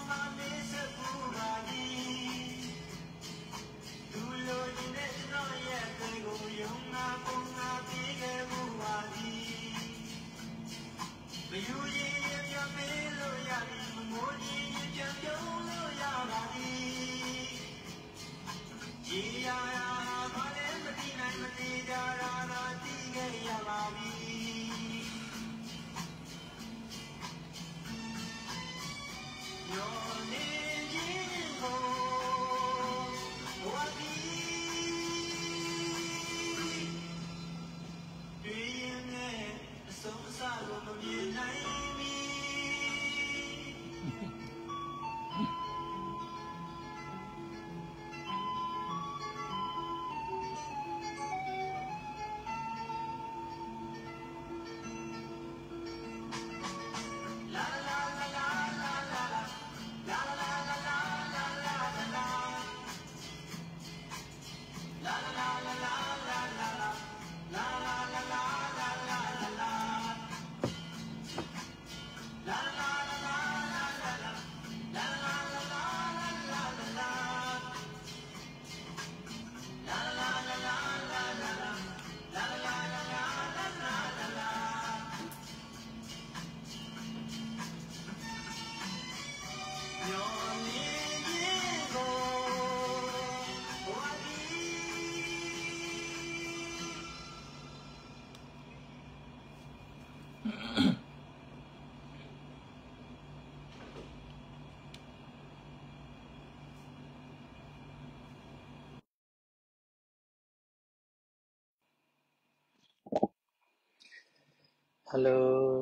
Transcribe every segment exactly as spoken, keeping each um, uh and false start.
Hello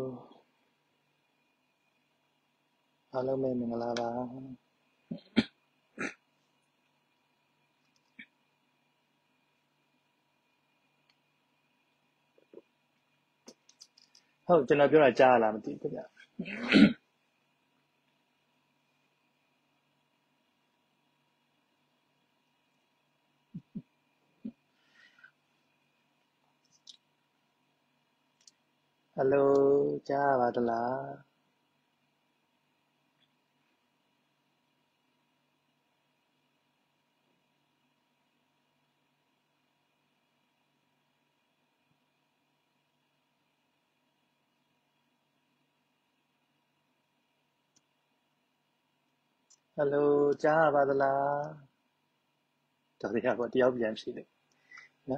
Hello แม่မင်္ဂလာပါဟုတ်ကျွန်တော်ပြောတာကြားရလားမသိဘူးဗျ Hello ကြားရပါသလား Hello ကြားရပါသလားတော်ရပါတယောက်ပြန်ရှိတယ်နော်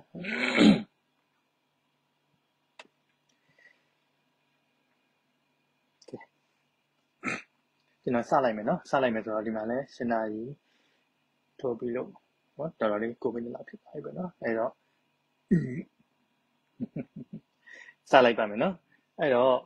ကျွန်တော်စလိုက်မယ်နော်စလိုက်မယ်ဆိုတော့ဒီမှာလဲရှင်းနာကြီးထိုးပြီးလို့နော်တော်တော်လေးကိုမိနစ်လောက်ဖြစ်သွားပြီပဲနော်အဲ့တော့စလိုက်ပါမယ်နော်အဲ့တော့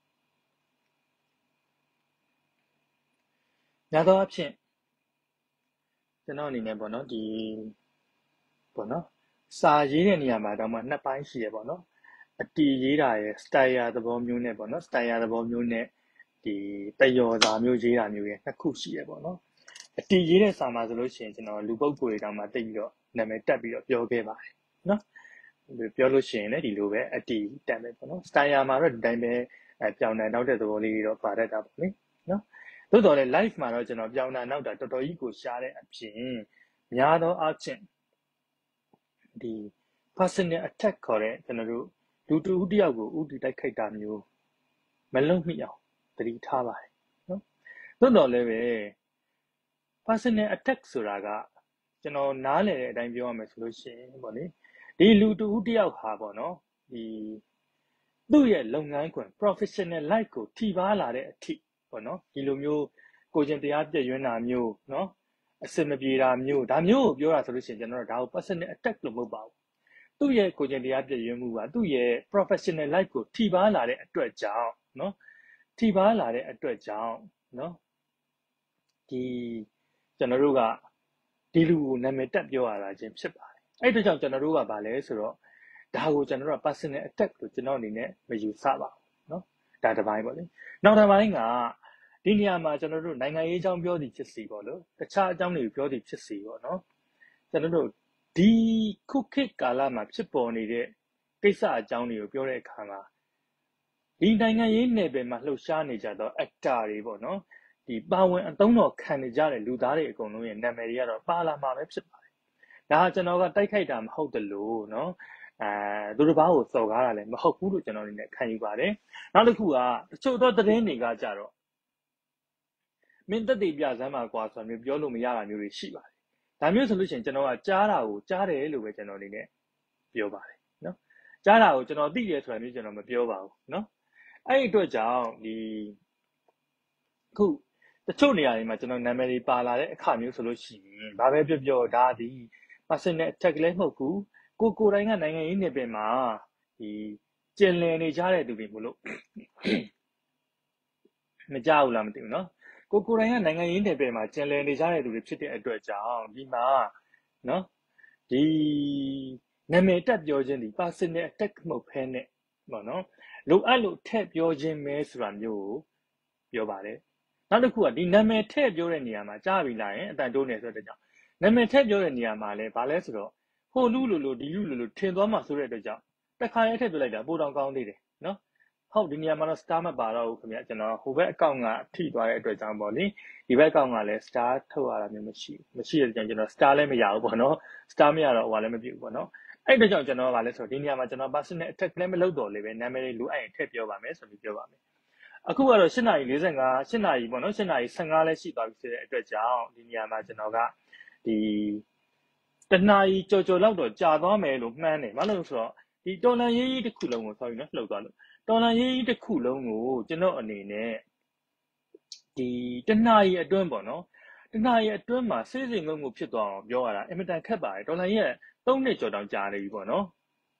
ညတော့အဖြစ်ကျွန်တော်အနေနဲ့ပေါ့နော်ဒီပေါ့နော်စာရေးတဲ့နေရာမှာတော့မှနှစ်ပိုင်းရှိရပေါ့နော်အတီရေးတာရဲ့ style သဘောမျိုးနဲ့ပေါ့နော် style သဘောမျိုးနဲ့ဒီတယောစာမျိုးရေးတာမျိုးရဲ့နှစ်ခုရှိရပေါ့နော်အတီရေးတဲ့စာမှာဆိုလို့ရှိရင်ကျွန်တော်လူပုဂ္ဂိုလ်တွေတောင်မှတိတ်ပြီးတော့နာမည်တက်ပြီးတော့ပြောခဲ့ပါတယ်နော်ပြောလို့ရှိရင်လည်းဒီလိုပဲအတီတက်မယ်ပေါ့နော် style မှာတော့ဒီတိုင်းပဲအဲပြောင်းတယ်နောက်တဲ့သဘောလေးတွေတော့ပါတတ်တာပေါ့လေနော်သို့တော်လည်း live မှာတော့ကျွန်တော်ပြောင်းတာနောက်တာတော်တော်ကြီးကိုရှားတဲ့အပြင်များသောအားဖြင့်ဒီ personal attack ခေါ်တဲ့ကျွန်တော်တို့လူတူဦးတယောက်ကိုဦးတည်တိုက်ခိုက်တာမျိုးမလုံမိအောင်သတိထားပါတယ်နော်သို့တော်လည်းပဲ personal attack ဆိုတာကကျွန်တော်နားလည်တဲ့အတိုင်းပြောရမယ်ဆိုလို့ရှိရင်ပေါ့လေဒီလူတူဦးတယောက်ဟာပေါ့နော်ဒီသူ့ရဲ့လုပ်ငန်းခွင် professional life ကိုထိပါလာတဲ့အထိပေါ့နော်ဒီလိုမျိုးကိုကျင်တရားပြည့်ရွံ့တာမျိုးနော်အစင်မပြေတာမျိုးဒါမျိုးကိုပြောတာဆိုလို့ရှိရင်ကျွန်တော်တို့ဒါကို personal attack လို့မဟုတ်ပါဘူးသူ့ရဲ့ကိုကျင်တရားပြည့်ရွံ့မှုကသူ့ရဲ့ professional life ကိုထိပါလာတဲ့အတွက်ကြောင့်နော်ထိပါလာတဲ့အတွက်ကြောင့်နော်ဒီကျွန်တော်တို့ကဒီလူကိုနာမည်တက်ပြောရတာချင်းဖြစ်ပါတယ်အဲ့အတွက်ကြောင့်ကျွန်တော်တို့ကဗာလဲဆိုတော့ဒါကိုကျွန်တော်တို့က personal attack လို့ကျွန်တော်အနေနဲ့မယူဆပါဘူးနော်ဒါတစ်ပိုင်းပေါ့လေနောက်တစ်ပိုင်းကဒီနေရာမှာကျွန်တော်တို့နိုင်ငံရေးအကြောင်းပြောသည်ဖြစ်စီပေါ့လို့တခြားအကြောင်းတွေပြောသည်ဖြစ်စီပေါ့နော်ကျွန်တော်တို့ဒီခုခေတ်ကာလမှာဖြစ်ပေါ်နေတဲ့ကိစ္စအကြောင်းတွေကိုပြောတဲ့အခါမှာဒီနိုင်ငံရေးနယ်ပယ်မှာလှုပ်ရှားနေကြတော့ actor တွေပေါ့နော်ဒီပါဝင်အသုံးတော်ခံနေကြတဲ့လူသားတွေအကုန်လုံးရဲ့နာမည်တွေကတော့ပါလာမှာပဲဖြစ်ပါတယ်ဒါကကျွန်တော်ကတိုက်ခိုက်တာမဟုတ်တယ်လို့เนาะအဲသူတစ်ပါးကိုစော်ကားတာလည်းမဟုတ်ဘူးလို့ကျွန်တော်အနေနဲ့ခံယူပါတယ်နောက်တစ်ခုကတချို့သောသတင်းတွေကကြတော့မင်းသက်သေပြစမ်းပါကွာဆိုမျိုးပြောလို့မရတာမျိုးတွေရှိပါတယ်ဒါမျိုးဆိုလို့ရှိရင်ကျွန်တော်ကကြားတာကိုကြားတယ်လို့ပဲကျွန်တော်အနေနဲ့ပြောပါတယ်เนาะကြားတာကိုကျွန်တော်သိတယ်ဆိုတာမျိုးကျွန်တော်မပြောပါဘူးเนาะအဲ့ဒီအတွက်ကြောင့်ဒီခုတချို့နေရာတွေမှာကျွန်တော်နာမည်တွေပါလာတဲ့အခါမျိုးဆိုလို့ရှိရင်ဘာပဲပြောပြောဒါဒီ personal attack လည်းမဟုတ်ဘူးကိုကိုတိုင်းကနိုင်ငံရေးနယ်ပယ်မှာဒီကျင်လည်နေကြတဲ့သူတွေမလို့မကြောက်လားမသိဘူးเนาะကိုကိုတိုင်းကနိုင်ငံရေးနယ်ပယ်မှာကျင်လည်နေကြတဲ့သူတွေဖြစ်တဲ့အတွက်ကြောင့်ဒီမှာเนาะဒီနာမည်တက်ပြောခြင်းဒီ personal attack မဟုတ်ဖဲနဲ့ပေါ့နော်လိုအပ်လို့ထည့်ပြောခြင်းပဲဆိုတာမျိုးကိုပြောပါတယ်နောက်တစ်ခုကဒီနာမည်ထည့်ပြောတဲ့နေရာမှာကြားပြီလားရင်အတန်တိုးနေဆိုတဲ့ကြောင့်နာမည်ထည့်ပြောတဲ့နေရာမှာလည်းဘာလဲဆိုတော့ဟိုလူလူလူဒီလူလူလူထင်သွားမှဆိုတဲ့အတွက်ကြောင့်တစ်ခါရဲထည့်ပြောလိုက်တာပိုတောင်ကောင်းသေးတယ်နော်ဟုတ်ဒီနေရာမှာတော့ star မပါတော့ဘူးခင်ဗျကျွန်တော်ဟိုဘက်အကောင့်ကထိသွားတဲ့အတွက်ကြောင့်ပေါ့လေဒီဘက်အကောင့်ကလည်း star ထုတ်ရတာမျိုးမရှိမရှိတဲ့ကြောင့်ကျွန်တော် star လည်းမရဘူးပေါ့နော် star မရတော့ဟိုကလည်းမပြည့်ဘူးပေါ့နော်အဲ့အတွက်ကြောင့်ကျွန်တော်ကလည်းဆိုဒီနေရာမှာကျွန်တော် personal attack လည်းမလုပ်တော့လေပဲနာမည်လေးလိုအပ်ရင်ထည့်ပြောပါမယ်ဆိုပြီးပြောပါမယ်အခုကတော့၈နာရီ၄၅၈နာရီပေါ့နော်၈နာရီ၁၅လည်းရှိသွားပြီဆိုတဲ့အတွက်ကြောင့်ဒီနေရာမှာကျွန်တော်ကဒီတနာရီကြော်ကြော်လောက်တော့ကြာသွားမယ်လို့မှန်းတယ်ဘာလို့ဆိုတော့ဒီတော်လန်ရေးကြီးတစ်ခုလုံးကို sorry နော်လှုပ်သွားလို့တော်လန်ရေးကြီးတစ်ခုလုံးကိုကျွန်တော်အနေနဲ့ဒီတနာရီအတွင်းပေါ့နော်တနာရီအတွင်းမှာစိတ်စဉ်ငုံငုံဖြစ်သွားအောင်ပြောရတာအင်မတန်ခက်ပါတယ်တော်လန်ရေးကသုံးနှစ်ကျော်တောင်ကြာနေပြီပေါ့နော်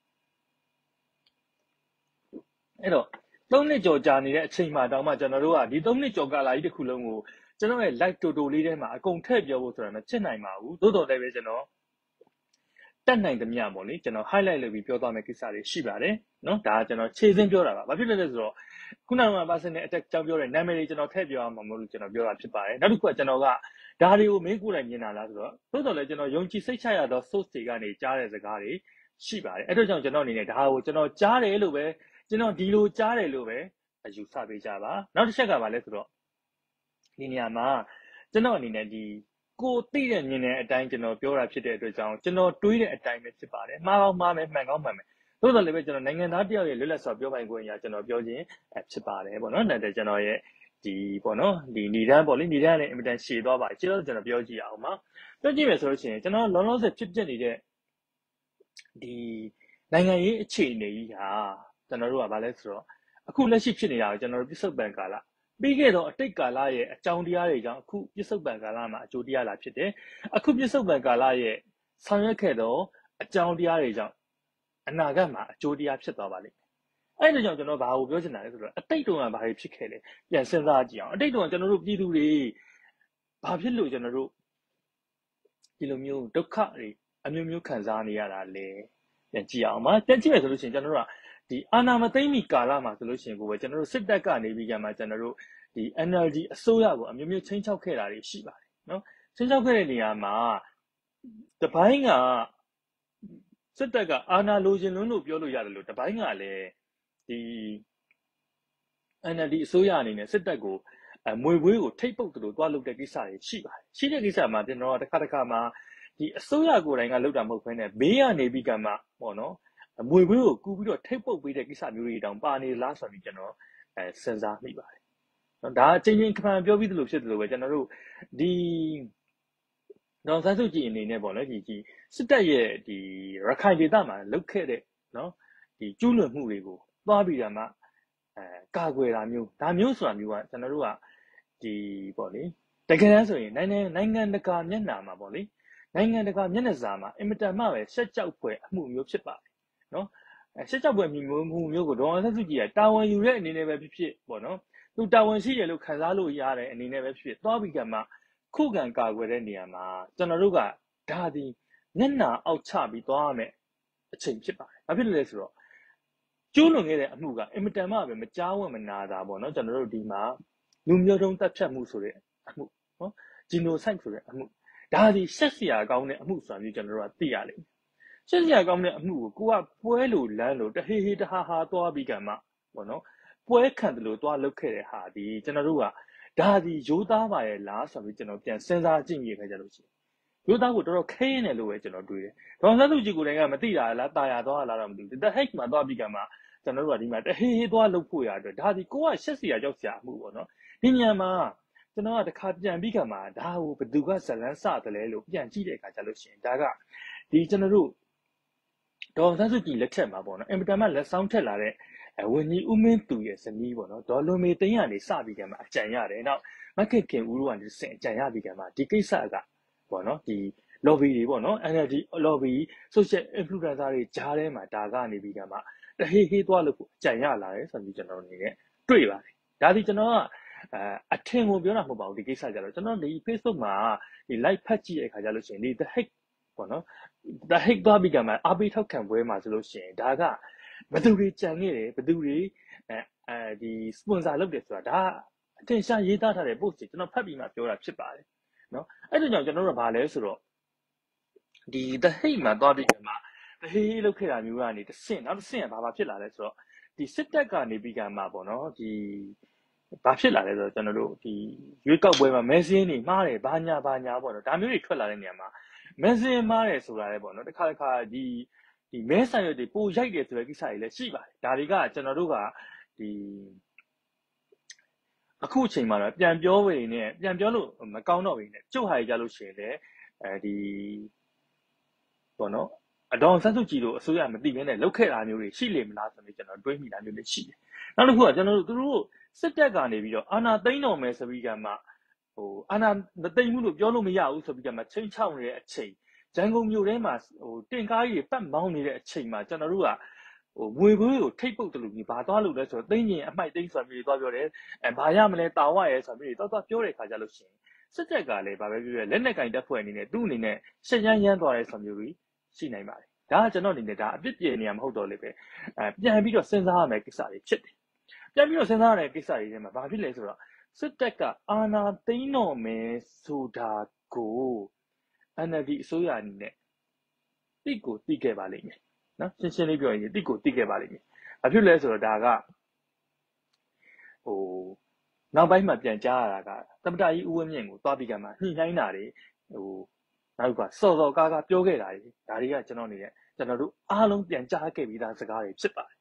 အဲ့တော့သုံးနှစ်ကျော်ကြာနေတဲ့အချိန်မှာတောင်မှကျွန်တော်တို့ကဒီသုံးနှစ်ကျော်ကာလကြီးတစ်ခုလုံးကိုကျွန်တော်ရဲ့ live တိုတိုလေးထဲမှာအကုန်ထည့်ပြောဖို့ဆိုတာမဖြစ်နိုင်ပါဘူးသို့တော်လည်းပဲကျွန်တော်တက်နိုင်သမျှပေါ့လေကျွန်တော် highlight လုပ်ပြီးပြောသွားမယ့်ကိစ္စတွေရှိပါတယ်เนาะဒါကကျွန်တော်ခြေစင်းပြောတာပါဘာဖြစ်လဲလဲဆိုတော့ခုနက personal attack ကြောင်းပြောတဲ့နာမည်တွေကျွန်တော်ထည့်ပြောအောင်မလို့ကျွန်တော်ပြောတာဖြစ်ပါတယ်နောက်တစ်ခုကကျွန်တော်ကဒါတွေကိုမင်းကိုယ်တိုင်မြင်တာလားဆိုတော့သို့တော်လည်းကျွန်တော်ယုံကြည်စိတ်ချရသော source တွေကနေကြားတဲ့စကားတွေရှိပါတယ်အဲ့တော့ကြောင့်ကျွန်တော်အနေနဲ့ဒါကိုကျွန်တော်ကြားတယ်လို့ပဲကျွန်တော်ဒီလိုကြားတယ်လို့ပဲအယူဆပေးကြပါနောက်တစ်ချက်ကဘာလဲဆိုတော့ဒီနေရာမှာကျွန်တော်အနေနဲ့ဒီကိုသိတဲ့မြင်တဲ့အတိုင်းကျွန်တော်ပြောတာဖြစ်တဲ့အတွက်ကြောင့်ကျွန်တော်တွေးတဲ့အတိုင်းပဲဖြစ်ပါတယ်မှားကောင်းမှားမယ်မှန်ကောင်းမှန်မယ်သို့တော်လည်းပဲကျွန်တော်နိုင်ငံသားတယောက်ရဲ့လွတ်လပ်စွာပြောပိုင်ခွင့်အရာကျွန်တော်ပြောခြင်းဖြစ်ပါတယ်ပေါ့နော်တဲ့ကျွန်တော်ရဲ့ဒီပေါ့နော်ဒီညီတန်းပေါ့လေညီတန်းလည်းအင်မတန်ရှည်သွားပါတယ်ကျေတော့ကျွန်တော်ပြောကြည့်အောင်ပါပြောကြည့်မယ်ဆိုလို့ရှိရင်ကျွန်တော်လုံးလုံးစဖြစ်ဖြစ်နေတဲ့ဒီနိုင်ငံရေးအခြေအနေကြီးဟာကျွန်တော်တို့ကဘာလဲဆိုတော့အခုလက်ရှိဖြစ်နေတာကိုကျွန်တော်တို့ပြစ္ဆုတ်ပံကာလပြီးခဲ့တော့အတိတ်ကာလရဲ့အကြောင်းတရားတွေကြောင့်အခုပြစ္ဆုတ်ပံကာလမှာအကျိုးတရားလာဖြစ်တယ်အခုပြစ္ဆုတ်ပံကာလရဲ့ဆောင်ရွက်ခဲ့တော့အကြောင်းတရားတွေကြောင့်အနာဂတ်မှာအကျိုးတရားဖြစ်သွားပါလိမ့်မယ်အဲ့ဒါကြောင့်ကျွန်တော်ဘာကိုပြောချင်တာလဲဆိုတော့အတိတ်တုန်းကဘာတွေဖြစ်ခဲ့လဲပြန်စဉ်းစားကြည့်အောင်အတိတ်တုန်းကကျွန်တော်တို့ပြည်သူတွေဘာဖြစ်လို့ကျွန်တော်တို့ဒီလိုမျိုးဒုက္ခတွေအမျိုးမျိုးခံစားနေရတာလဲပြန်ကြည့်အောင်ပါပြန်ကြည့်မယ်ဆိုလို့ရှိရင်ကျွန်တော်တို့ကဒီအာဏာမသိမ်းမီကာလမှာဆိုလို့ရှိရင်ကိုပဲကျွန်တော်တို့စစ်တပ်ကနေပြီးကြမှာကျွန်တော်တို့ဒီ N L D အစိုးရကိုအမျိုးမျိုးချင်းချောက်ခဲ့တာတွေရှိပါတယ်နော်ချင်းချောက်ခဲ့တဲ့နေရာမှာတပိုင်းကစစ်တပ်ကအာဏာလိုချင်လွန်းလို့ပြောလို့ရတယ်လို့တပိုင်းကလည်းဒီ N L D အစိုးရအနေနဲ့စစ်တပ်ကိုအမွေဝေးကိုထိတ်ပုတ်တို့တွားလုပ်တဲ့ကိစ္စတွေရှိပါတယ်ရှိတဲ့ကိစ္စမှာကျွန်တော်ကတစ်ခါတစ်ခါမှာဒီအစိုးရကိုယ်တိုင်ကလုပ်တာမဟုတ်ဘဲနဲ့ဘေးကနေပြီးကမှပေါ့နော်အမွေဝေးကိုကူပြီးတော့ထိတ်ပုတ်ပေးတဲ့ကိစ္စမျိုးတွေတောင်ပါနေလားဆိုပြီးကျွန်တော်အဲစဉ်းစားမိပါတယ်နော်ဒါအချင်းချင်းခံပြောပြီးသလိုဖြစ်သလိုပဲကျွန်တော်တို့ဒီတော့ဆန်းစုကြည်အနေနဲ့ပေါ့နော်ဒီဒီစစ်တပ်ရဲ့ဒီရခိုင်ဒေသမှာလုပ်ခဲ့တဲ့နော်ဒီကျူးလွန်မှုတွေကိုသွားပြီးတော့မှအဲကာကွယ်တာမျိုးဒါမျိုးဆိုတာမျိုးကကျွန်တော်တို့ကဒီပေါ့လေတကယ်တမ်းဆိုရင်နိုင်ငံနိုင်ငံတကာမျက်နှာမှာပေါ့လေနိုင်ငံတကာမျက်နှာစာမှာအင်မတန်မှပဲရှက်ကြောက်ဖွယ်အမှုမျိုးဖြစ်ပါတယ်နော်အဲရှက်ကြောက်ဖွယ်မျိုးမျိုးကိုဒေါ်အောင်ဆန်းစုကြည်ကတာဝန်ယူတဲ့အနေနဲ့ပဲဖြစ်ဖြစ်ပေါ့နော်သူတာဝန်ရှိတယ်လို့ခံစားလို့ရတဲ့အနေနဲ့ပဲဖြစ်ဖြစ်သွားပြီးကမှခုခံကာကွယ်တဲ့နေရာမှာကျွန်တော်တို့ကဒါဒီမျက်နှာအောက်ချပြီးသွားရမယ်အချိန်ဖြစ်ပါတယ်ဘာဖြစ်လို့လဲဆိုတော့ကျိုးလွန်ခဲ့တဲ့အမှုကအင်မတန်မှပဲမကြားဝံ့မနာတာပေါ့နော်ကျွန်တော်တို့ဒီမှာလူမျိုးတုံးတက်ဖြတ်မှုဆိုတဲ့အမှုနော်ဂျီနိုဆိုက်ဆိုတဲ့အမှုဒါဒီဆက်เสียကောင်းတဲ့အမှုဆိုတာမျိုးကျွန်တော်တို့ကသိရလိမ့်မယ်ဆက်เสียကောင်းတဲ့အမှုကိုကိုကပွဲလို့လမ်းလို့တဟေးဟေးတဟာဟာသွားပြီးကမှပေါ့နော်ပွဲခံတယ်လို့သွားလုပ်ခဲ့တဲ့ဟာဒီကျွန်တော်တို့ကဒါဒီရိုးသားပါရဲ့လားဆိုပြီးကျွန်တော်ပြန်စဉ်းစားကြည့်မိခဲ့ကြလို့ရှိရင်ရိုးသားကိုတော်တော်ခဲနေလို့ပဲကျွန်တော်တွေးတယ်ဒေါန်ဆန်းစုကြည်ကိုယ်တိုင်ကမသိတာလားတာယာသွားလားတော့မသိဘူးတဟိတ်မှာသွားပြီးကမှကျွန်တော်တို့ကဒီမှာတဟေးဟေးသွားလုပ်ဖို့ရအတွက်ဒါဒီကိုကရှက်စီရကြောက်စရာမှုပေါ့နော်ဒီညမှာကျွန်တော်ကတခါပြန်ပြီးကမှဒါကိုဘသူကဇလန်းစတယ်လဲလို့ပြန်ကြည့်တဲ့အခါကျလို့ရှိရင်ဒါကဒီကျွန်တော်တို့ဒေါန်ဆန်းစုကြည်လက်ထက်မှာပေါ့နော်အင်မတန်မှလက်ဆောင်ထက်လာတဲ့ဝင်းကြီးဦးမင်းသူရဲ့ဇနီးပေါ့နော်ဒေါ်လွန်မေသိန်းကနေစပြီးကမှအကြံရတယ်နောက်မက်ခင်ခင်ဦးတို့ကနေစင်အကြံရပြီးကမှဒီကိစ္စကပေါ့နော်ဒီ lobby တွေပေါ့နော် N L D lobby social influencer တွေကြားထဲမှာဒါကနေပြီးကမှတဟေးဟေးသွားလို့အကြံရလာတယ်ဆိုပြီးကျွန်တော်အနေနဲ့တွေ့ပါတယ်ဒါဒီကျွန်တော်ကအဲအထင်ကိုပြောတာမဟုတ်ပါဘူးဒီကိစ္စကြတော့ကျွန်တော်ဒီ Facebook မှာဒီ live ဖတ်ကြည့်တဲ့အခါကျလို့ရှိရင်ဒီ the hack ပေါ့နော် the hack သွားပြီးကမှအပိထောက်ခံပွဲမှာဆိုလို့ရှိရင်ဒါကဘသူတွေကြံခဲ့တယ်ဘသူတွေအဲအဲဒီ sponsor လုပ်တယ်ဆိုတာဒါအထင်ရှားရေးသားထားတဲ့ post တွေကျွန်တော်ဖတ်ပြီးမှပြောတာဖြစ်ပါတယ်နော်အဲ့ဒါကြောင့်ကျွန်တော်တို့ကဘာလဲဆိုတော့ဒီ the hate မှာသွားပြီးကမှ the hate လောက်ခဲ့တာမျိုးကနေတစ်ဆင့်နောက်တစ်ဆင့်ကဘာဘာဖြစ်လာလဲဆိုတော့ဒီစစ်တပ်ကနေပြီးကမှပေါ့နော်ဒီဘာဖြစ်လာလဲဆိုတော့ကျွန်တော်တို့ဒီရွေးကောက်ပွဲမှာမဲစင်းတွေမှားတယ်ဘာညာဘာညာပေါ့နော်ဒါမျိုးတွေထွက်လာတဲ့နေရာမှာမဲစင်းမှားတယ်ဆိုတာလည်းပေါ့နော်တစ်ခါတစ်ခါဒီဒီမဲဆိုင်ရွက်တွေပိုရိုက်တယ်ဆိုတဲ့ကိစ္စတွေလည်းရှိပါတယ်ဒါတွေကကျွန်တော်တို့ကဒီအခုအချိန်မှာတော့ပြန်ပြောဝေနေပြန်ပြောလို့မကောင်းတော့ဘူးနဲ့ကျုပ်ဟာကြလို့ရှိရင်လည်းအဲဒီပေါ့နော်အဒေါန်ဆန်းစုကြည်တို့အစိုးရမသိဘဲနဲ့လောက်ခဲ့တာမျိုးတွေရှိလေမလားဆိုပြီးကျွန်တော်တွေးမိတာမျိုးတွေရှိတယ်နောက်တစ်ခုကကျွန်တော်တို့သူတို့စစ်တပ်ကနေပြီးတော့အာဏာသိမ်းတော်မယ်ဆိုပြီးကမှဟိုအာဏာမသိမ်းဘူးလို့ပြောလို့မရဘူးဆိုပြီးကမှချိန်ချောက်နေတဲ့အချိန်ဂျန်ကုန်မြို့ထဲမှာဟိုတင်ကားကြီးပတ်မောင်းနေတဲ့အချိန်မှာကျွန်တော်တို့ကဟိုငွေဘွေးကိုထိတ်ပုတ်တယ်လို့ကြီးဘာသွားလို့လဲဆိုတော့သိင်းကျင်အမိုက်သိမ်းဆိုပြီးသွားပြောတယ်အဲဘာရမလဲတာဝရဲဆိုပြီးတော့သွားပြောတဲ့ခါကြလို့ရှိရင်စစ်တပ်ကလည်းဘာပဲပြောရလက်နက်ကင်တပ်ဖွဲ့အနေနဲ့သူ့အနေနဲ့ရှက်ရမ်းရမ်းသွားတဲ့ဆိုမျိုးကြီးရှိနိုင်ပါတယ်ဒါကကျွန်တော်အနေနဲ့ဒါအပြစ်ပြေနေရမဟုတ်တော့လေပဲအဲပြန်ပြီးတော့စဉ်းစားရမယ်ကိစ္စတွေဖြစ်တယ်ပြန်ပြီးတော့စဉ်းစားရတဲ့ကိစ္စတွေထဲမှာဘာဖြစ်လဲဆိုတော့စစ်တပ်ကအာဏာသိမ်းတော်မယ်ဆိုတာကို N L D အစိုးရအနေနဲ့တိကိုတိခဲ့ပါလိမ့်မယ်နော်ရှင်းရှင်းလေးပြောရင်တိကိုတိခဲ့ပါလိမ့်မယ်ဘာဖြစ်လဲဆိုတော့ဒါကဟိုနောက်ပိုင်းမှာပြန်ကြားရတာကသမ္မတကြီးဦးဝင်းမြင့်ကိုသွားပြီးကမှညှိနှိုင်းတာတွေဟိုနောက်ကစော်စော်ကားကားပြောခဲ့တာတွေဒါတွေကကျွန်တော်အနေနဲ့ကျွန်တော်တို့အားလုံးပြန်ကြားခဲ့ပြီးသားစကားတွေဖြစ်ပါတယ်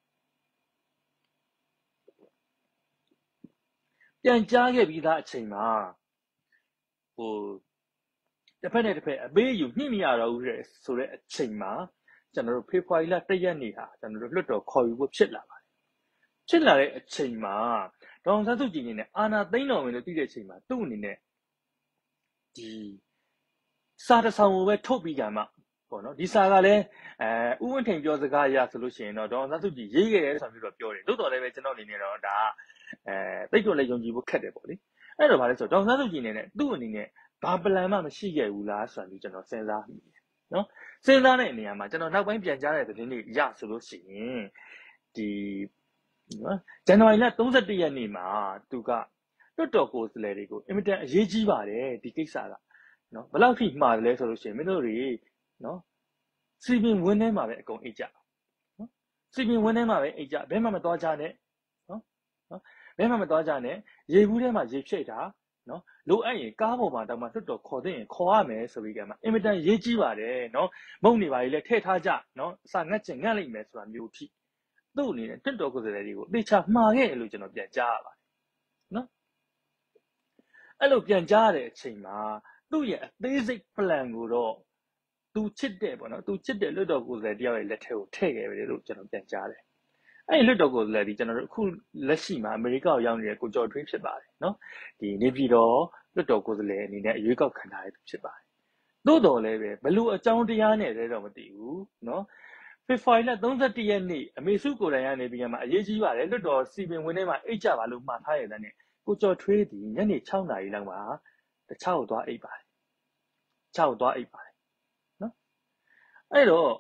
ပြန်ကြားခဲ့ပြီးသားအချိန်မှာဟိုတစ်ဖက်နဲ့တစ်ဖက်အပေးယူညှိမရတော့ဘူးဆိုတဲ့အချိန်မှာကျွန်တော်တို့ဖေဖော်ဝါရီလတစ်ရက်နေ့ဟာကျွန်တော်တို့လွှတ်တော်ခေါ်ယူဖို့ဖြစ်လာပါတယ်ဖြစ်လာတဲ့အချိန်မှာဒေါအောင်ဆန်းစုကြည်အနေနဲ့အာဏာသိမ်းတော်မယ်လို့သိတဲ့အချိန်မှာသူ့အနေနဲ့ဒီစာတဆောင်ကိုပဲထုတ်ပြီးကြမှာပေါ့နော်ဒီစာကလည်းအဲဥဝင်းထိန်ပြောစကားအရဆိုလို့ရှိရင်တော့ဒေါအောင်ဆန်းစုကြည်ရေးခဲ့တယ်ဆိုပြီးတော့ပြောတယ်လို့တော်လည်းပဲကျွန်တော်အနေနဲ့တော့ဒါအဲတိတ်တော်လည်းယုံကြည်ဖို့ခက်တယ်ပေါ့လေအဲ့တော့ဗါလဲဆိုတော့ဒေါအောင်ဆန်းစုကြည်အနေနဲ့သူ့အနေနဲ့ဘာပလန်မှမရှိခဲ့ဘူးလားဆိုပြီးကျွန်တော်စဉ်းစားမိတယ်နော်စဉ်းစားတဲ့နေရာမှာကျွန်တော်နောက်ပိုင်းပြန်ကြားတဲ့သတင်းတွေရဆိုလို့ရှိရင်ဒီနော်ဇန်နဝါရီလ၃၁ရက်နေ့မှာသူကတွတ်တော်ကိုယ်စားလှယ်တွေကိုအင်မတန်အရေးကြီးပါတယ်ဒီကိစ္စကနော်ဘယ်လောက်ထိမှားတယ်လဲဆိုလို့ရှိရင်မင်းတို့တွေနော်စီပင်ဝင်းထဲမှာပဲအကုန်အိတ်ကြနော်စီပင်ဝင်းထဲမှာပဲအိတ်ကြဘယ်မှမသွားကြနဲ့နော်နော်ဘယ်မှမသွားကြနဲ့ရေဘူးထဲမှာရေဖြည့်တာနော်လိုအပ်ရင်ကားပေါ်မှာတောင်မှတွတ်တော်ခေါ်တဲ့ရင်ခေါ်ရမယ်ဆိုပြီးကမှအင်မတန်ရေးကြီးပါတယ်နော်မုံနေပါလေလဲထည့်ထားကြနော်အစာငတ်ချင်ငတ်လိမ့်မယ်ဆိုတာမျိုးထိသူ့အနေနဲ့တွတ်တော်ကိုယ်စားလှယ်တွေကိုတေချာမှားခဲ့လို့ကျွန်တော်ပြန်ကြားရပါတယ်နော်အဲ့လိုပြန်ကြားရတဲ့အချိန်မှာသူ့ရဲ့အသေးစိတ် plan ကိုတော့သူချစ်တဲ့ပေါ့နော်သူချစ်တဲ့လွတ်တော်ကိုယ်စားလှယ်တယောက်ရဲ့လက်ထဲကိုထည့်ခဲ့ပြီလို့ကျွန်တော်ပြန်ကြားတယ်အဲ့ဒီလွတ်တော်ကိုယ်စားလှယ်ဒီကျွန်တော်တို့အခုလက်ရှိမှာအမေရိကကိုရောက်နေတဲ့ကိုကျော်ထွေးဖြစ်ပါတယ်နော်ဒီနေပြည်တော်လွတ်တော်ကိုယ်စားလှယ်အနေနဲ့အရွေးကောက်ခံထားရသူဖြစ်ပါတယ်သို့တော်လည်းပဲဘလို့အကြောင်းတရားနဲ့လဲတော့မသိဘူးနော်ဖေဖော်ဝါရီလ၃၁ရက်နေ့အမေစုကိုယ်တိုင်ကနေပြီးမှအရေးကြီးပါတယ်လွတ်တော်စီပင်ဝင်ထဲမှာအိတ်ကြပါလို့မှားထားရတဲ့နဲ့ကိုကျော်ထွေးဒီညနေ၆နာရီလောက်မှာတခြားကိုသွားအိတ်ပါတယ်ခြောက်သွားအိတ်ပါတယ်နော်အဲ့တော့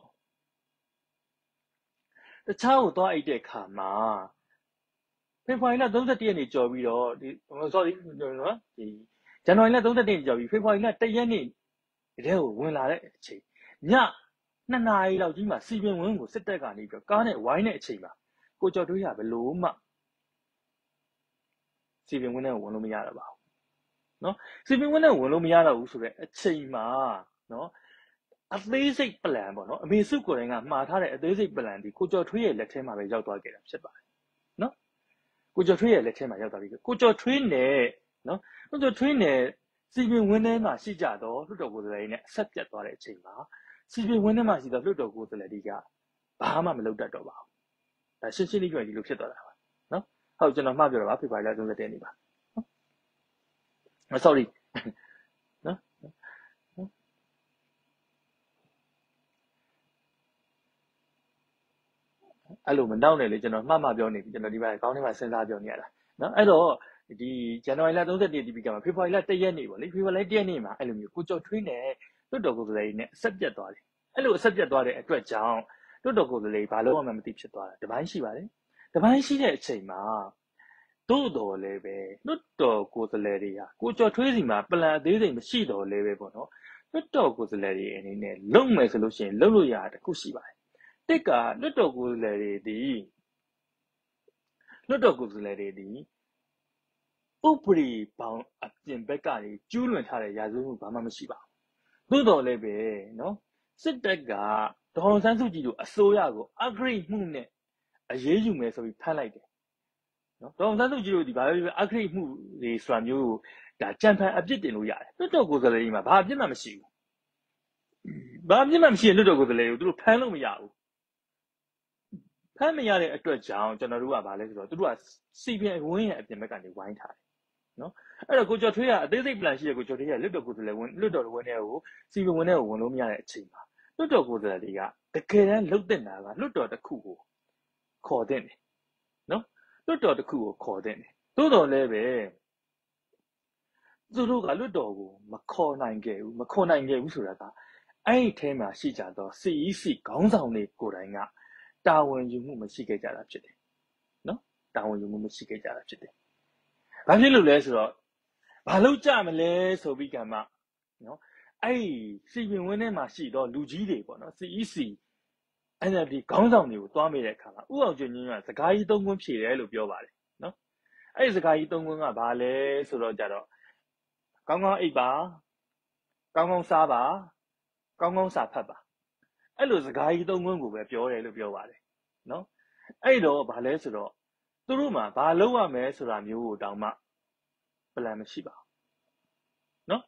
တခြားကိုသွားအိတ်တဲ့ခါမှာဖေဖော်ဝါရီလ၃၁ရက်နေ့ကြော်ပြီးတော့ဒီ sorry နော်ဒီဇန်နဝါရီလ၃၁ရက်နေ့ကြော်ပြီးဖေဖော်ဝါရီလ၁ရက်နေ့တကယ်ကိုဝင်လာတဲ့အချိန်ညနှစ်နာရီလောက်ကြီးမှာစီပင်ဝင်းကိုစစ်တပ်ကနေပြီးတော့ကားနဲ့ဝိုင်းတဲ့အချိန်မှာကိုကျော်ထွေးရဘလို့မှစီပင်ဝင်းနဲ့ဝင်လို့မရတော့ပါဘူးနော်စီပင်ဝင်နဲ့ဝင်လို့မရတော့ဘူးဆိုတော့အချိန်မှာနော်အသေးစိတ် plan ပေါ့နော်အမေစုကိုယ်တိုင်ကမှားထားတဲ့အသေးစိတ် plan ဒီကိုကျော်ထွေးရဲ့လက်ထဲမှာပဲရောက်သွားခဲ့တာဖြစ်ပါတယ်နော်ကိုကျော်ထွေးရဲ့လက်ထဲမှာရောက်သွားပြီကိုကျော်ထွေးနဲ့နော်ကိုကျော်ထွေးနဲ့စီပင်ဝင်ထဲမှာရှိကြတော့လွတ်တော်ကိုယ်စားလှယ်နဲ့အဆက်ပြတ်သွားတဲ့အချိန်မှာစီပင်ဝင်ထဲမှာရှိတော့လွတ်တော်ကိုယ်စားလှယ်တွေကဘာမှမလုပ်တတ်တော့ပါဘူးဒါရှင်းရှင်းလေးပြောရင်ဒီလိုဖြစ်သွားတာပါနော်ဟုတ်ကျွန်တော်မှားပြောတာပါဖေဖော်ဝါရီလသုံးဆယ့်တစ်ရက်နေ့ပါနော် sorry နော်အဲ့လိုမနောက်နဲ့လေကျွန်တော်မှတ်မှပြောနေပြီကျွန်တော်ဒီဘက်ခေါင်းထဲမှာစဉ်းစားပြောနေရတာနော်အဲ့တော့ဒီဇန်နဝါရီလသုံးဆယ့်တစ်ရက်ဒီပီကမှာဖေဖော်ဝါရီလတစ်ရက်နေ့ပေါ့လေဖေဖော်ဝါရီလတစ်ရက်နေ့မှာအဲ့လိုမျိုးကိုကျော်ထွေးနဲ့လွတ်တော်ကိုယ်စားလှယ်နဲ့အဆက်ပြတ်သွားတယ်အဲ့လိုအဆက်ပြတ်သွားတဲ့အတွက်ကြောင့်လွတ်တော်ကိုယ်စားလှယ်ဘာလို့မှမသိဖြစ်သွားတာတပိုင်းရှိပါတယ်တပိုင်းရှိတဲ့အချိန်မှာတို့တော်လည်းပဲလွတ်တော်ကိုယ်စားလှယ်တွေဟာကိုကျော်ထွေးစီမှာပလန်အသေးစိတ်မရှိတော်လည်းပဲပေါ့နော်လွတ်တော်ကိုယ်စားလှယ်တွေအနေနဲ့လုံမယ်ဆိုလို့ရှိရင်လုံလို့ရတာတခုရှိပါတယ်တစ်ကလွတ်တော်ကိုယ်စားလှယ်တွေဒီလွတ်တော်ကိုယ်စားလှယ်တွေဒီဥပဒေပေါင်းအပြင်ဘက်ကနေကျူးလွန်ထားတဲ့ရာဇဝတ်မှုဘာမှမရှိပါဘူးသို့တော်လည်းပဲနော်စစ်တပ်ကဒေါ်အောင်ဆန်းစုကြည်တို့အစိုးရကိုအဂရိမှုနဲ့အရေးယူမယ်ဆိုပြီးဖမ်းလိုက်တယ်နော်ဒေါ်အောင်ဆန်းစုကြည်တို့ဒီဘာပဲပြောအဂရိမှုတွေဆိုတာမျိုးကိုဒါကြံဖန်အပြစ်တင်လို့ရတယ်လွတ်တော်ကိုယ်စားလှယ်ကြီးမှာဘာအပြစ်မှမရှိဘူးဘာအပြစ်မှမရှိတဲ့လွတ်တော်ကိုယ်စားလှယ်ကိုသူတို့ဖမ်းလို့မရဘူးဖမ်းမရတဲ့အတွက်ကြောင့်ကျွန်တော်တို့ကဘာလဲဆိုတော့သူတို့ကစီပင်ဝင်းရဲ့အပြင်ဘက်ကနေဝိုင်းထားတယ်နော်အဲ့တော့ကိုကျော်ထွေးကအသေးစိတ် plan ရှိတဲ့ကိုကျော်ထွေးကလွတ်တော်ကိုယ်စားလှယ်ဝင်လွတ်တော်ဝင်တဲ့ကိုစီပင်ဝင်တဲ့ကိုဝင်လို့မရတဲ့အချိန်မှာလွတ်တော်ကိုယ်စားလှယ်တွေကတကယ်တမ်းလှုပ်တဲ့နာကလွတ်တော်တစ်ခုကိုခေါ်တဲ့တယ်နော်လွတ်တော်တစ်ခုကိုခေါ်တဲ့တယ်သို့တော်လည်းပဲသူတို့ကလွတ်တော်ကိုမခေါ်နိုင်ခဲ့ဘူးမခေါ်နိုင်ခဲ့ဘူးဆိုတာကအဲ့ဒီထဲမှာရှိကြတော့ C E C ခေါင်းဆောင်တွေကိုယ်တိုင်ကတာဝန်ယူမှုမရှိခဲ့ကြတာဖြစ်တယ်နော်တာဝန်ယူမှုမရှိခဲ့ကြတာဖြစ်တယ်ဘာဖြစ်လို့လဲဆိုတော့ဘာလို့ကြမလဲဆိုပြီးကမှနော်အဲ့ဒီစီပင်ဝင်းထဲမှာရှိတော့လူကြီးတွေပေါ့နော် C E C N L D ခေါင်းဆောင်တွေကိုတွားမိတဲ့အခါမှာဥအောင်ကျွန်းကြီးကစကားကြီးသုံးခွန်းဖြေတယ်လို့ပြောပါတယ်နော်အဲ့ဒီစကားကြီးသုံးခွန်းကဘာလဲဆိုတော့ကြတော့ကောင်းကောင်းအိပ်ပါကောင်းကောင်းစားပါကောင်းကောင်းစာဖတ်ပါအဲ့လိုစကားကြီးသုံးခွန်းကိုပဲပြောတယ်လို့ပြောပါတယ်နော်အဲ့တော့ဘာလဲဆိုတော့သူတို့မှာဘာလုပ်ရမလဲဆိုတာမျိုးကိုတောင်မှ plan မရှိပါဘူးနော်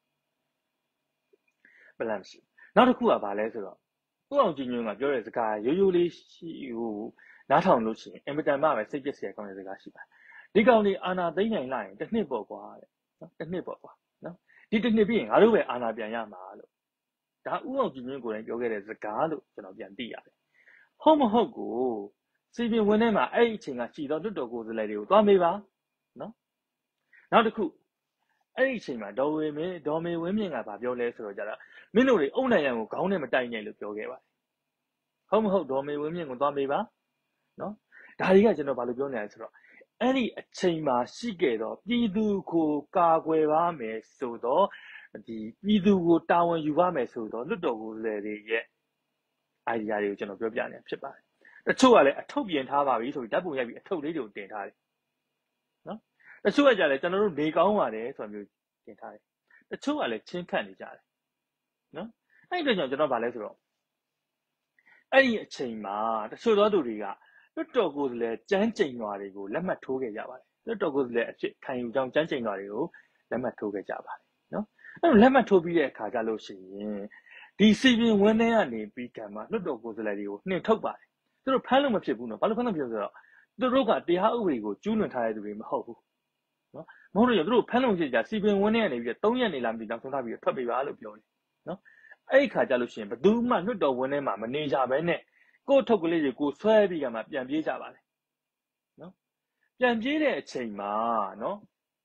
plan မရှိနောက်တစ်ခုကဘာလဲဆိုတော့ဥအောင်ကျွန်းကြီးကပြောတဲ့စကားရိုးရိုးလေးရှိဟိုနားထောင်လို့ရှိရင်အင်မတန်မှပဲစိတ်ပျက်စရာကောင်းတဲ့စကားရှိပါတယ်ဒီကောင်လေးအာနာသိမ့်နိုင်လိုက်ရင်တစ်နှစ်ပေါ့ကွာတဲ့နော်တစ်နှစ်ပေါ့ကွာနော်ဒီတစ်နှစ်ပြီးရင်ငါတို့ပဲအာနာပြန်ရမှာလို့ဒါဥအောင်ကျွန်းကြီးကိုယ်တိုင်ပြောခဲ့တဲ့စကားလို့ကျွန်တော်ပြန်သိရတယ်ဟုတ်မဟုတ်ကိုစီပင်ဝင်ထဲမှာအဲ့ဒီအချိန်ကရှိတော့လွတ်တော်ကိုယ်စားလှယ်တွေကိုတွားမေးပါနော်နောက်တစ်ခုအဲ့ဒီအချိန်မှာဒေါ်ဝေမင်းဒေါ်မေဝင်းမြင့်ကဗာပြောလဲဆိုတော့ကြတာမင်းတို့တွေအုံနိုင်ရန်ကိုခေါင်းနဲ့မတိုက်နဲ့လို့ပြောခဲ့ပါတယ်ဟုတ်မဟုတ်ဒေါ်မေဝင်းမြင့်ကိုသွားမေးပါနော်ဒါတွေကကျွန်တော်ဘာလို့ပြောနေလဲဆိုတော့အဲ့ဒီအချိန်မှာရှိခဲ့တော့ပြည်သူကိုကာကွယ်ပါမယ်ဆိုတော့ဒီပြည်သူကိုတာဝန်ယူပါမယ်ဆိုတော့လွတ်တော်ကိုယ်စားလှယ်တွေရဲ့ idea တွေကိုကျွန်တော်ပြောပြနေဖြစ်ပါတယ်တချို့ကလည်းအထုပ်ပြင်ထားပါပြီဆိုပြီးဓာတ်ပုံရိုက်ပြီးအထုပ်လေးတွေကိုတင်ထားတယ်နော်တချို့ကကြလည်းကျွန်တော်တို့နေကောင်းပါတယ်ဆိုတာမျိုးတင်ထားတယ်တချို့ကလည်းချင်းခတ်နေကြတယ်နော်အဲ့ဒီတော့ကျွန်တော်ဗာလဲဆိုတော့အဲ့ဒီအချိန်မှာတချို့သောသူတွေကလွတ်တော်ကိုယ်စားလှယ်ကျန်းကျိန်ရွာတွေကိုလက်မှတ်ထိုးခဲ့ကြပါတယ်လွတ်တော်ကိုယ်စားလှယ်အဖြစ်ခံယူကြောင်းကျန်းကျိန်ရွာတွေကိုလက်မှတ်ထိုးခဲ့ကြပါတယ်နော်အဲ့လိုလက်မှတ်ထိုးပြီးတဲ့အခါကျလို့ရှိရင်ဒီစီပင်ဝင်းထဲကနေပြီးကံမှာလွတ်တော်ကိုယ်စားလှယ်တွေကိုနှင်ထုတ်ပါတယ်သူတို့ဖမ်းလို့မဖြစ်ဘူးနော်ဘာလို့ဖမ်းလို့ဖြစ်ဆိုတော့သူတို့ကတရားဥပဒေကိုကျူးလွန်ထားတဲ့သူတွေမဟုတ်ဘူးနော်မဟုတ်လို့ရသူတို့ဖမ်းလို့ဖြစ်ကြစီပင်ဝင်းထဲကနေပြီးတော့၃ရက်နေလာပြီးနောက်ဆုံးထားပြီးထွက်ပေးပါလို့ပြောတယ်နော်အဲ့ဒီခါကျလို့ရှိရင်ဘယ်သူမှလွတ်တော်ဝင်းထဲမှာမနေကြဘဲနဲ့ကိုယ့်ထုတ်ကလေးတွေကိုဆွဲပြီးကမှပြန်ပြေးကြပါတယ်နော်ပြန်ပြေးတဲ့အချိန်မှာနော်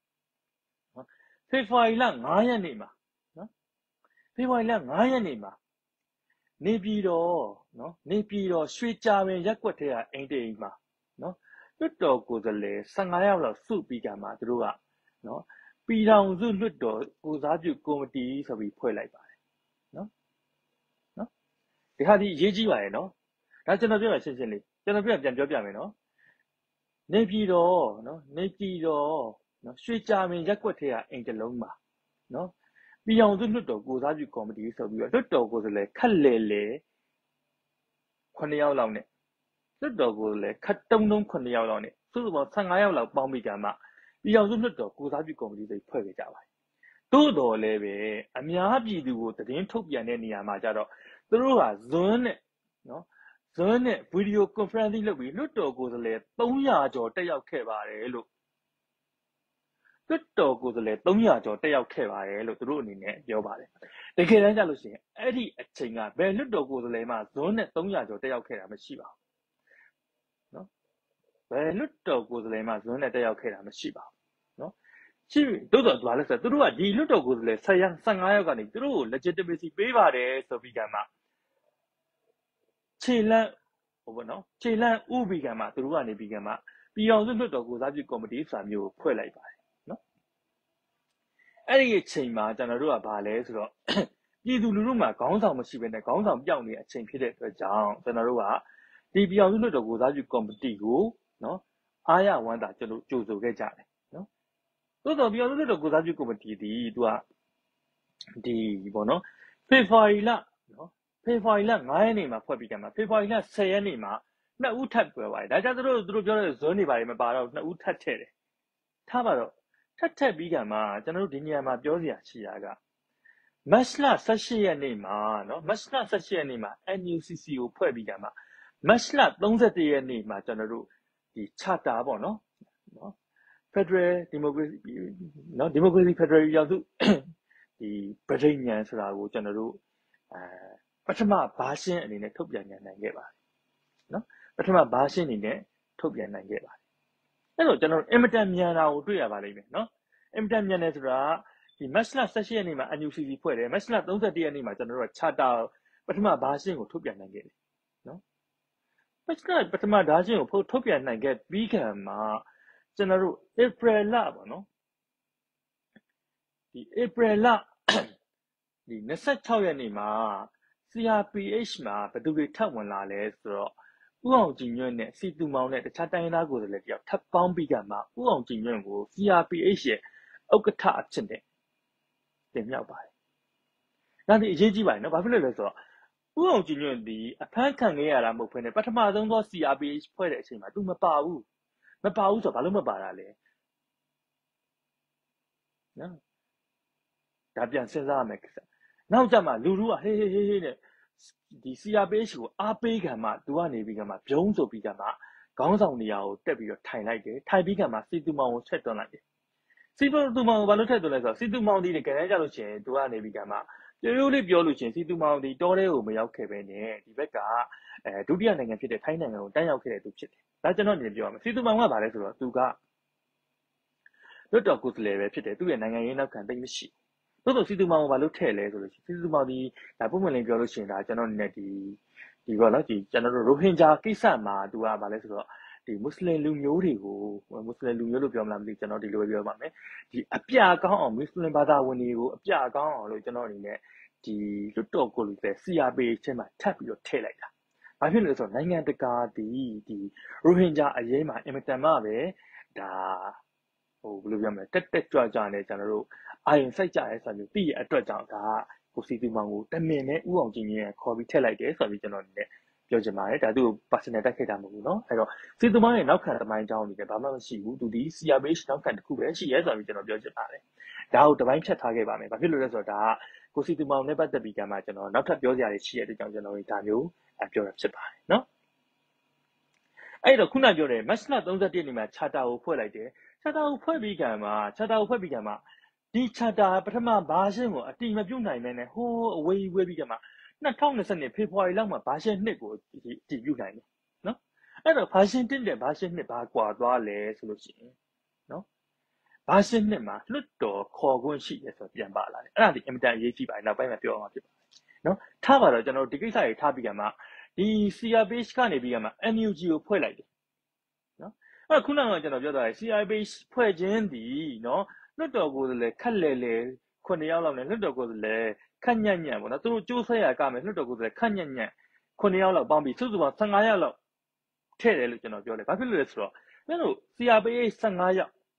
ဖေဖော်ဝါရီလ၅ရက်နေ့မှာနော်ဖေဖော်ဝါရီလ၅ရက်နေ့မှာနေပြည်တော်နော်နေပြည်တော်ရွှေကြာပင်ရက်ကွက်ထဲကအိမ်တိမ်မှာနော်လွတ်တော်ကိုယ်စားလှယ်၁၅ယောက်လောက်စုပြီးကမှသူတို့ကနော်ပြည်ထောင်စုလွတ်တော်ကိုစားပြုကော်မတီဆိုပြီးဖွဲ့လိုက်ပါတယ်နော်နော်ဒီဟာဒီအရေးကြီးပါတယ်နော်ဒါကျွန်တော်ပြောရရှင်းရှင်းလေးကျွန်တော်ပြပြန်ပြောပြမယ်နော်နေပြည်တော်နော်နေပြည်တော်နော်ရွှေကြာမင်းရက်ကွက်ထဲကအိမ်တစ်လုံးမှာနော်ပြည်အောင်စုလွှတ်တော်ကိုစားပြုကော်မတီဆိုပြီးတော့လွှတ်တော်ကိုယ်စားလှယ်ခက်လေလေခုနှစ်ယောက်လောက်နဲ့လွှတ်တော်ကိုယ်စားလှယ်ခက်တုံးတုံးခုနှစ်ယောက်လောက်နဲ့စုစုပေါင်းဆယ်ငါယောက်လောက်ပေါင်းပြီးကြမှာပြည်အောင်စုလွှတ်တော်ကိုစားပြုကော်မတီတွေဖွဲ့ခဲ့ကြပါတယ်သို့တော်လည်းပဲအများပြည်သူကိုသတင်းထုတ်ပြန်တဲ့နေရာမှာကြတော့သူတို့ကဇွန်းနဲ့နော်ဇွန်းနဲ့ဗီဒီယိုကွန်ဖရင့်စီလုပ်ပြီးလွှတ်တော်ကိုယ်စားလှယ်သုံးရာကျော်တက်ရောက်ခဲ့ပါတယ်လို့လွှတ်တော်ကိုယ်စားလှယ်သုံးရာကျော်တက်ရောက်ခဲ့ပါတယ်လို့သူတို့အနေနဲ့ပြောပါတယ်တကယ်တမ်းကျလို့ရှိရင်အဲ့ဒီအချိန်ကဘယ်လွှတ်တော်ကိုယ်စားလှယ်မှဇွန်းနဲ့သုံးရာကျော်တက်ရောက်ခဲ့တာမရှိပါဘူးနော်ဘယ်လွှတ်တော်ကိုယ်စားလှယ်မှဇွန်းနဲ့တက်ရောက်ခဲ့တာမရှိပါဘူးနော်ရှိတို့တော့ဘာလဲဆိုတော့သူတို့ကဒီလွှတ်တော်ကိုယ်စားလှယ်ဆယ်ယောက်ကနေသူတို့ကို legitimacy ပေးပါတယ်ဆိုပြီးကမှခြေလန့်ဟိုဘောနော်ခြေလန့်ဥပြီးကမှသူတို့ကနေပြီးကမှပြည်အောင်စုလွှတ်တော်ကိုစားပြုကော်မတီစာမျိုးကိုဖွဲ့လိုက်ပါတယ်နော်အဲ့ဒီအချိန်မှာကျွန်တော်တို့ကဘာလဲဆိုတော့ပြည်သူလူထုမှာခေါင်းဆောင်မရှိဘဲနဲ့ခေါင်းဆောင်ပြောင်းနေတဲ့အချိန်ဖြစ်တဲ့အတွက်ကြောင့်ကျွန်တော်တို့ကဒီပြည်အောင်စုလွှတ်တော်ကိုစားပြုကော်မတီကိုနော်အားရဝမ်းသာကျွန်တော်ကြိုဆိုခဲ့ကြတယ်နော်သို့တော်ပြည်အောင်စုလွှတ်တော်ကိုစားပြုကော်မတီဒီသူကဒီဘောနော်ဖေဖော်ဝါရီလနော်ဖေဖော်ဝါရီလငါးရက်နေ့မှာဖွဲ့ပြီးကြမှာဖေဖော်ဝါရီလဆယ်ရက်နေ့မှာနှစ်ဦးထပ်ပွဲပါတယ်ဒါကြောင့်သူတို့သူတို့ပြောတဲ့ဇွန်းတွေပါတယ်မပါတော့နှစ်ဦးထပ်ထည့်တယ်ထားပါတော့ထပ်ထက်ပြီးကြမှာကျွန်တော်တို့ဒီနေရာမှာပြောစရာရှိတာကမတ်လဆယ်ရှစ်ရက်နေ့မှာနော်မတ်လဆယ်ရှစ်ရက်နေ့မှာ N U C C ကိုဖွဲ့ပြီးကြမှာမတ်လသုံးဆယ့်တစ်ရက်နေ့မှာကျွန်တော်တို့ဒီ charter ပေါ့နော်နော် Federal Democracy နော် Democracy Federal ရောက်စုဒီဗြိဉ္ဉံဆိုတာကိုကျွန်တော်တို့အဲပထမဘာရှင်းအနေနဲ့ထုတ်ပြန်နိုင်ခဲ့ပါတယ်နော်ပထမဘာရှင်းအနေနဲ့ထုတ်ပြန်နိုင်ခဲ့ပါတယ်အဲ့တော့ကျွန်တော်အင်မတန်မြန်တာကိုတွေ့ရပါလိမ့်မယ်နော်အင်မတန်မြန်တယ်ဆိုတာဒီမတ်လဆယ်ရှစ်ရက်နေ့မှာ N U C C ဖွဲ့တယ်မတ်လသုံးဆယ့်တစ်ရက်နေ့မှာကျွန်တော်တို့က charter ပထမဘာရှင်းကိုထုတ်ပြန်နိုင်ခဲ့တယ်နော်မတ်လပထမဘာရှင်းကိုထုတ်ပြန်နိုင်ခဲ့ပြီးခံမှာကျွန်တော်တို့ April လပေါ့နော်ဒီ April လဒီ၂၆ရက်နေ့မှာ C R P H မှာဘယ်သူတွေထပ်ဝင်လာလဲဆိုတော့ဦးအောင်ကြည်ညွန့်နဲ့စီတူမောင်နဲ့တခြားတိုင်းသားကိုယ်စားလှယ်တယောက်ထပ်ပေါင်းပြီးကမှဦးအောင်ကြည်ညွန့်ကို C R P H ရဲ့ဥက္ကဋ္ဌအဖြစ်နဲ့တင်မြှောက်ပါတယ်။ဒါဒီအရေးကြီးပါတယ်နော်။ဘာဖြစ်လို့လဲဆိုတော့ဦးအောင်ကြည်ညွန့်ဒီအဖမ်းခံခဲ့ရတာမဟုတ်ဘဲနဲ့ပထမဆုံးသော C R P H ဖွဲ့တဲ့အချိန်မှာသူမပါဘူး။မပါဘူးဆိုတော့ဘာလို့မပါတာလဲ။နော်။ဒါပြန်စဉ်းစားရမယ်ကိစ္စ။နောက်ကြမှာလူလူကဟေးဟေးဟေးဟေးနဲ့ဒီ C R P H ကိုအားပေးခံမှသူကနေပြီးကမှဘုံဆိုပြီးကမှခေါင်းဆောင်နေရာကိုတက်ပြီးတော့ထိုင်လိုက်တယ်ထိုင်ပြီးကမှစီတူမောင်ကိုဆက်တွန်းလိုက်တယ်စီတူမောင်ကိုဘာလို့ထက်တွန်းလဲဆိုတော့စီတူမောင်ဒီတကယ်တမ်းကြလို့ရှိရင်သူကနေပြီးကမှရိုးရိုးလေးပြောလို့ရှိရင်စီတူမောင်ဒီတောထဲကိုမရောက်ခဲ့ပဲနဲ့ဒီဘက်ကအဲဒုတိယနိုင်ငံဖြစ်တဲ့ထိုင်းနိုင်ငံကိုတန်းရောက်ခဲ့တဲ့သူဖြစ်တယ်ဒါကျွန်တော်အနေနဲ့ပြောရမယ်စီတူမောင်ကဘာလဲဆိုတော့သူကလွတ်တော်ကိုယ်စားလှယ်ပဲဖြစ်တယ်သူ့ရဲ့နိုင်ငံရေးနောက်ခံသိမရှိသို့တော့စီတူမောင်ကိုဘာလို့ထည့်လဲဆိုလို့စီတူမောင်ဒီဒါပုံမှန်လေးပြောလို့ရှိရင်ဒါကျွန်တော်အနေနဲ့ဒီဒီပေါ့နော်ဒီကျွန်တော်တို့ရိုဟင်ဂျာကိစ္စမှာသူကဘာလဲဆိုတော့ဒီမွတ်စလင်လူမျိုးတွေကိုမွတ်စလင်လူမျိုးလို့ပြောမလားမသိကျွန်တော်ဒီလိုပဲပြောပါမယ်ဒီအပြကောင်းအောင်မွတ်စလင်ဘာသာဝင်တွေကိုအပြကောင်းအောင်လို့ကျွန်တော်အနေနဲ့ဒီလွတ်တော်ကိုလူပဲ C R P H မှာထပ်ပြီးတော့ထည့်လိုက်တာဘာဖြစ်လို့လဲဆိုတော့နိုင်ငံတကာဒီဒီရိုဟင်ဂျာအရေးမှာအင်မတန်မှပဲဒါဟိုဘယ်လိုပြောမလဲတက်တက်ကြွကြွနဲ့ကျွန်တော်တို့အာရင်စိုက်ကြရဲဆိုမျိုးသိရအတွက်ကြောင့်ဒါကိုစီတူမောင်ကိုတမင်နဲ့ဥအောင်ကျင်းရဲ့ခေါ်ပြီးထည့်လိုက်တယ်ဆိုပြီးကျွန်တော်အနေနဲ့ပြောချင်ပါတယ်ဒါသူ့ကို personal တက်ခဲ့တာမဟုတ်ဘူးเนาะအဲ့တော့စီတူမောင်ရဲ့နောက်ခံသမိုင်းကြောင်းအနေနဲ့ဘာမှမရှိဘူးသူဒီ C R P H နောက်ခံတစ်ခုပဲရှိရဲဆိုပြီးကျွန်တော်ပြောချင်ပါတယ်ဒါကိုတပိုင်းဖြတ်ထားခဲ့ပါမယ်ဘာဖြစ်လို့လဲဆိုတော့ဒါကကိုစီတူမောင်နဲ့ပတ်သက်ပြီးကမှကျွန်တော်နောက်ထပ်ပြောစရာတွေရှိတဲ့အတွက်ကြောင့်ကျွန်တော်ဒါမျိုးပြောတာဖြစ်ပါတယ်เนาะအဲ့တော့ခုနပြောတယ်မတ်လသုံးဆယ့်တစ်ရက်နေ့မှာ charter ကိုဖွဲ့လိုက်တယ် charter ကိုဖွဲ့ပြီးကံမှာ charter ကိုဖွဲ့ပြီးကံမှာဒီ charter ပထမဘာရှင်းကိုအတိမပြုတ်နိုင်မဲနဲ့ဟိုးအဝေးဝေးပြီးကမှ၂၀၂၀ဖေဖော်ဝါရီလောက်မှာဘာရှင်းနှစ်ကိုအတိပြုတ်နိုင်တယ်နော်အဲ့တော့ဘာရှင်းတစ်နဲ့ဘာရှင်းနှစ်ဘာကွာသွားလဲဆိုလို့ရှိရင်နော်ဘာရှင်းနှစ်မှာလွတ်တော်ခေါ်ခွင့်ရှိတယ်ဆိုပြန်ပါလာတယ်အဲ့ဒါဒီအင်မတန်အရေးကြီးပါတယ်နောက်ပိုင်းမှာပြောအောင်ဖြစ်ပါတယ်နော်ထားပါတော့ကျွန်တော်ဒီကိစ္စတွေထားပြီးကမှဒီ C R P H ကနေပြီးကမှ N U G ကိုဖွဲ့လိုက်တယ်နော်အဲ့ခုနကကျွန်တော်ပြောတာ C R P H ဖွဲ့ခြင်းဒီနော်လွတ်တော်ကိုယ်စားလှယ်ခက်လဲလဲခုနှစ်ယောက်လောက်နဲ့လွတ်တော်ကိုယ်စားလှယ်ခက်ညံ့ညံ့ပေါ့နော်သူတို့ကြိုးဆွဲရကမယ်လွတ်တော်ကိုယ်စားလှယ်ခက်ညံ့ညံ့ခုနှစ်ယောက်လောက်ပေါင်းပြီးစုစုပေါင်းဆယ်ငါယောက်လောက်ထည့်တယ်လို့ကျွန်တော်ပြောတယ်ဘာဖြစ်လို့လဲဆိုတော့မင်းတို့ C R P H ဆယ်ငါယောက်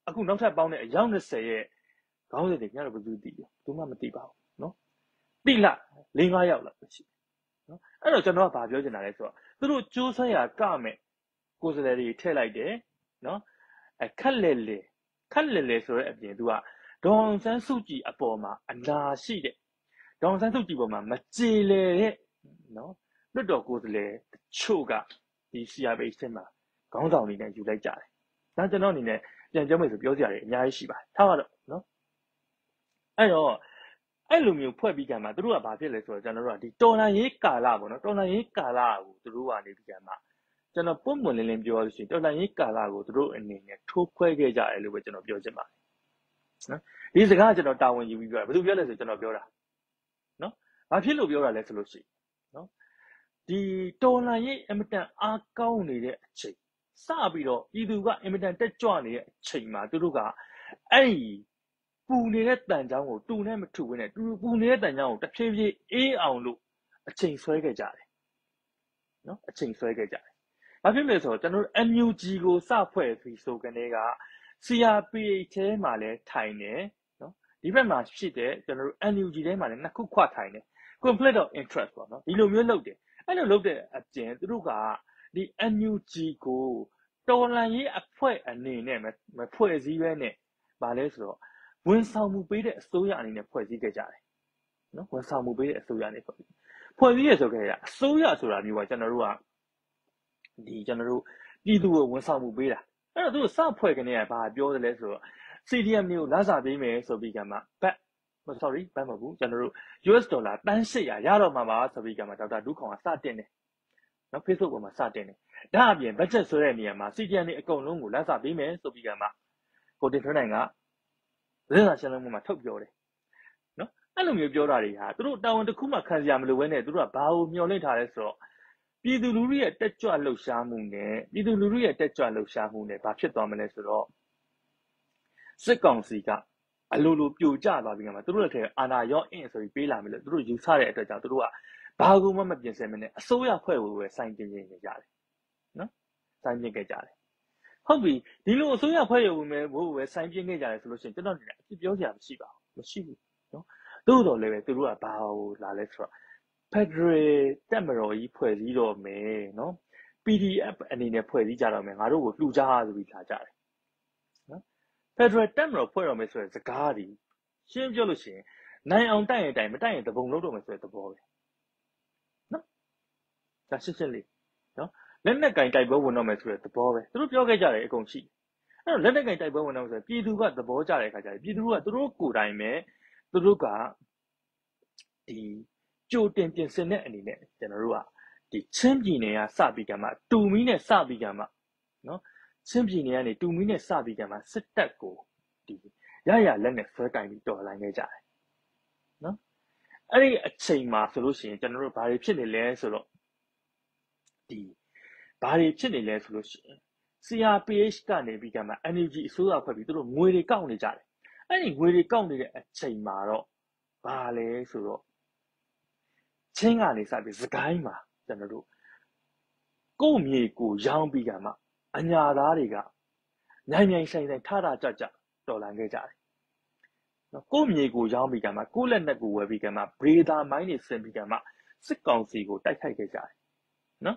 အခုနောက်ထပ်ပေါင်းတဲ့အယောက်20ရဲ့ခေါင်းစဉ်တွေညတော့ဘယ်သူသိလဲသူမှမသိပါဘူးနော်တိလ၄၅ယောက်လောက်ရှိနော်အဲ့တော့ကျွန်တော်ကဘာပြောချင်တာလဲဆိုတော့သူတို့ကြိုးဆွဲရကမဲ့ကိုယ်စားလှယ်တွေထည့်လိုက်တယ်နော်အဲခက်လေလေခက်လေလေဆိုတဲ့အပြင်သူကဒေါ်အောင်ဆန်းစုကြည်အပေါ်မှာအနာရှိတဲ့ဒေါ်အောင်ဆန်းစုကြည်ပေါ်မှာမကြေလေတဲ့နော်လွတ်တော်ကိုယ်စားလှယ်တချို့ကဒီ စီ အာร์ ပီ အစ် မှာခေါင်းဆောင်အနေနဲ့ယူလိုက်ကြတယ်ဒါကျွန်တော်အနေနဲ့ပြန်ပြောမယ်ဆိုပြောစရာတွေအများကြီးရှိပါတယ်ထားပါတော့နော်အဲ့တော့အဲ့လိုမျိုးဖွဲ့ပြီးကြမှာသူတို့ကဘာဖြစ်လဲဆိုတော့ကျွန်တော်တို့ကဒီတော်လန်ရေးကာလပေါ့နော်တော်လန်ရေးကာလကိုသူတို့ကနေပြီးကြမှာကျွန်တော်ပုံမှန်လင်းလင်းပြောလို့ရှိရင်တော်လန်ရေးကာလကိုသူတို့အနေနဲ့ထိုးခွဲခဲ့ကြတယ်လို့ပဲကျွန်တော်ပြောချင်ပါတယ်နော်ဒီစကားကကျွန်တော်တာဝန်ယူပြီးပြောတာဘယ်သူပြောလဲဆိုကျွန်တော်ပြောတာနော်ဘာဖြစ်လို့ပြောတာလဲဆိုလို့ရှိရင်နော်ဒီတော်လန်ရေးအမတန်အားကောင်းနေတဲ့အချိန်စပြီးတော့ပြည်သူကအင်မတန်တက်ကြွနေတဲ့အချိန်မှာသူတို့ကအဲ့ဒီပူနေတဲ့တန်ချောင်းကိုတူနဲ့မထူဘဲနဲ့တူပူနေတဲ့တန်ချောင်းကိုတစ်ဖြည်းဖြည်းအေးအောင်လို့အချိန်ဆွဲခဲ့ကြတယ်နော်အချိန်ဆွဲခဲ့ကြတယ်ဘာဖြစ်လဲဆိုတော့ကျွန်တော်တို့ အန် ယူ ဂျီ ကိုစဖွဲ့ပြီးဆိုကနေက စီ အာร์ ပီ အိတ် ထဲမှာလည်းထိုင်တယ်နော်ဒီဘက်မှာဖြစ်တဲ့ကျွန်တော်တို့ အန် ယူ ဂျီ ထဲမှာလည်းနှစ်ခုခွထိုင်တယ် conflict of interest ပေါ့နော်ဒီလိုမျိုးလုပ်တယ်အဲ့လိုလုပ်တဲ့အပြင်သူတို့ကဒီ အန် ယူ ဂျီ ကိုတော်လှန်ရေးအဖွဲ့အနေနဲ့မဖွဲ့စည်းဘဲနဲ့ဗာလဲဆိုတော့ဝန်ဆောင်မှုပေးတဲ့အစိုးရအနေနဲ့ဖွဲ့စည်းခဲ့ကြတယ်နော်ဝန်ဆောင်မှုပေးတဲ့အစိုးရအနေနဲ့ဖွဲ့စည်းဖွဲ့စည်းရဆိုခဲ့ရအစိုးရဆိုတာမျိုးကကျွန်တော်တို့ကဒီကျွန်တော်တို့ပြည်သူကိုဝန်ဆောင်မှုပေးတာအဲ့တော့သူတို့စဖွဲ့ကနေကဘာပြောတယ်လဲဆိုတော့ စီ ဒီ အမ် မျိုးလာစားပေးမယ်ဆိုပြီးကမှဘတ် sorry ဘတ်မဟုတ်ဘူးကျွန်တော်တို့ ယူ အက်စ် ဒေါ်လာတန်း၈၀၀ရတော့မှာပါဆိုပြီးကမှဒေါက်တာဒုခောင်ကစတင်တယ်နော် Facebook ပေါ်မှာစတင်တယ်ဒါအပြင် budget ဆွဲတဲ့နေရာမှာ စီ ဒီ အမ် တွေအကုန်လုံးကိုလာစားပေးမယ်ဆိုပြီးကမှကိုတင်ထွန်းနိုင်ကသတင်းစာရှင်းလင်းပွဲမှာထုတ်ပြောတယ်နော်အဲ့လိုမျိုးပြောတာတွေဟာသူတို့တာဝန်တစ်ခုမှခံစရာမလိုဘဲနဲ့သူတို့ကဘာကိုမျှော်လင့်ထားလဲဆိုတော့ပြည်သူလူထုရဲ့တက်ကြွလှုပ်ရှားမှုနဲ့ပြည်သူလူထုရဲ့တက်ကြွလှုပ်ရှားမှုနဲ့ဘာဖြစ်သွားမလဲဆိုတော့စစ်ကောင်စီကအလိုလိုပြိုကျသွားပြီးကမှသူတို့လက်ထဲအာဏာရောအင်းဆိုပြီးပေးလာမယ်လို့သူတို့ယူဆတဲ့အတွက်ကြောင့်သူတို့ကဘာကူမှမပြင်ဆင်မနဲ့အစိုးရဖွဲ့ဖို့ပဲစိုင်းပြင်းပြင်းနေကြတယ်နော်စိုင်းပြင်းခဲ့ကြတယ်ဟုတ်ပြီဒီလိုအစိုးရဖွဲ့ရုံပဲဘို့ပဲစိုင်းပြင်းခဲ့ကြတယ်ဆိုလို့ရှိရင်ကျွန်တော်အနေနဲ့အဖြစ်ပြောစရာမရှိပါဘူးမရှိဘူးနော်သို့တော်လည်းပဲသူတို့ကဘာကိုလာလဲဆိုတော့ Federal တက်မတော်ကြီးဖွဲ့စည်းတော့မယ်နော် ပီ ဒီ အက်ဖ် အနေနဲ့ဖွဲ့စည်းကြတော့မယ်ငါတို့ကိုလှူကြဆိုပြီးလာကြတယ်နော် Federal တက်မတော်ဖွဲ့တော့မယ်ဆိုတဲ့စကားဒီရှင်းပြောလို့ရှိရင်နိုင်အောင်တိုက်ရင်တိုက်မတိုက်ရင်တပုံလုံးတော့မယ်ဆိုတဲ့သဘောပဲနော်ဒါရှင်းရှင်းလေးနော်လက်နက်ကင်တိုက်ပွဲဝင်တော့မယ်ဆိုတဲ့သဘောပဲသူတို့ပြောခဲ့ကြတယ်အကုန်ရှိအဲ့တော့လက်နက်ကင်တိုက်ပွဲဝင်တော့မယ်ဆိုပြည်သူကသဘောကျတဲ့အခါကျရင်ပြည်သူကသူတို့ကိုယ်တိုင်ပဲသူတို့ကဒီကြိုတင်ပြင်ဆင်တဲ့အနေနဲ့ကျွန်တော်တို့ကဒီချင်းပြည်နယ်ကစပြီးကမှတူမီနဲ့စပြီးကမှနော်ချင်းပြည်နယ်ကနေတူမီနဲ့စပြီးကမှစစ်တပ်ကိုဒီရရလက်နဲ့ဆွဲကင်ပြီးတော်လှန်ခဲ့ကြတယ်နော်အဲ့ဒီအချိန်မှာဆိုလို့ရှိရင်ကျွန်တော်တို့ဘာတွေဖြစ်နေလဲဆိုတော့ဒီဘာတွေဖြစ်နေလဲဆိုလို့ရှိရင် စီ အာร์ ပီ အိတ် ကနေပြီးကမှ အန် ယူ ဂျီ အစိုးရဖွဲ့ပြီးသူတို့ငွေတွေကောက်နေကြတယ်အဲ့ဒီငွေတွေကောက်နေတဲ့အချိန်မှာတော့ဘာလဲဆိုတော့ချင်းကနေစပြီးစကိုင်းမှာကျွန်တော်တို့ကို့မြေကိုရောင်းပြီးကမှအညာသားတွေကမြိုင်မြိုင်ဆိုင်ဆိုင်ထထကြကြတော်လှန်ခဲ့ကြတယ်နော်ကို့မြေကိုရောင်းပြီးကမှကို့လက်နက်ကိုဝယ်ပြီးကမှဘရေဒါမိုင်းတွေဆင်ပြီးကမှစစ်ကောင်စီကိုတိုက်ခိုက်ခဲ့ကြတယ်နော်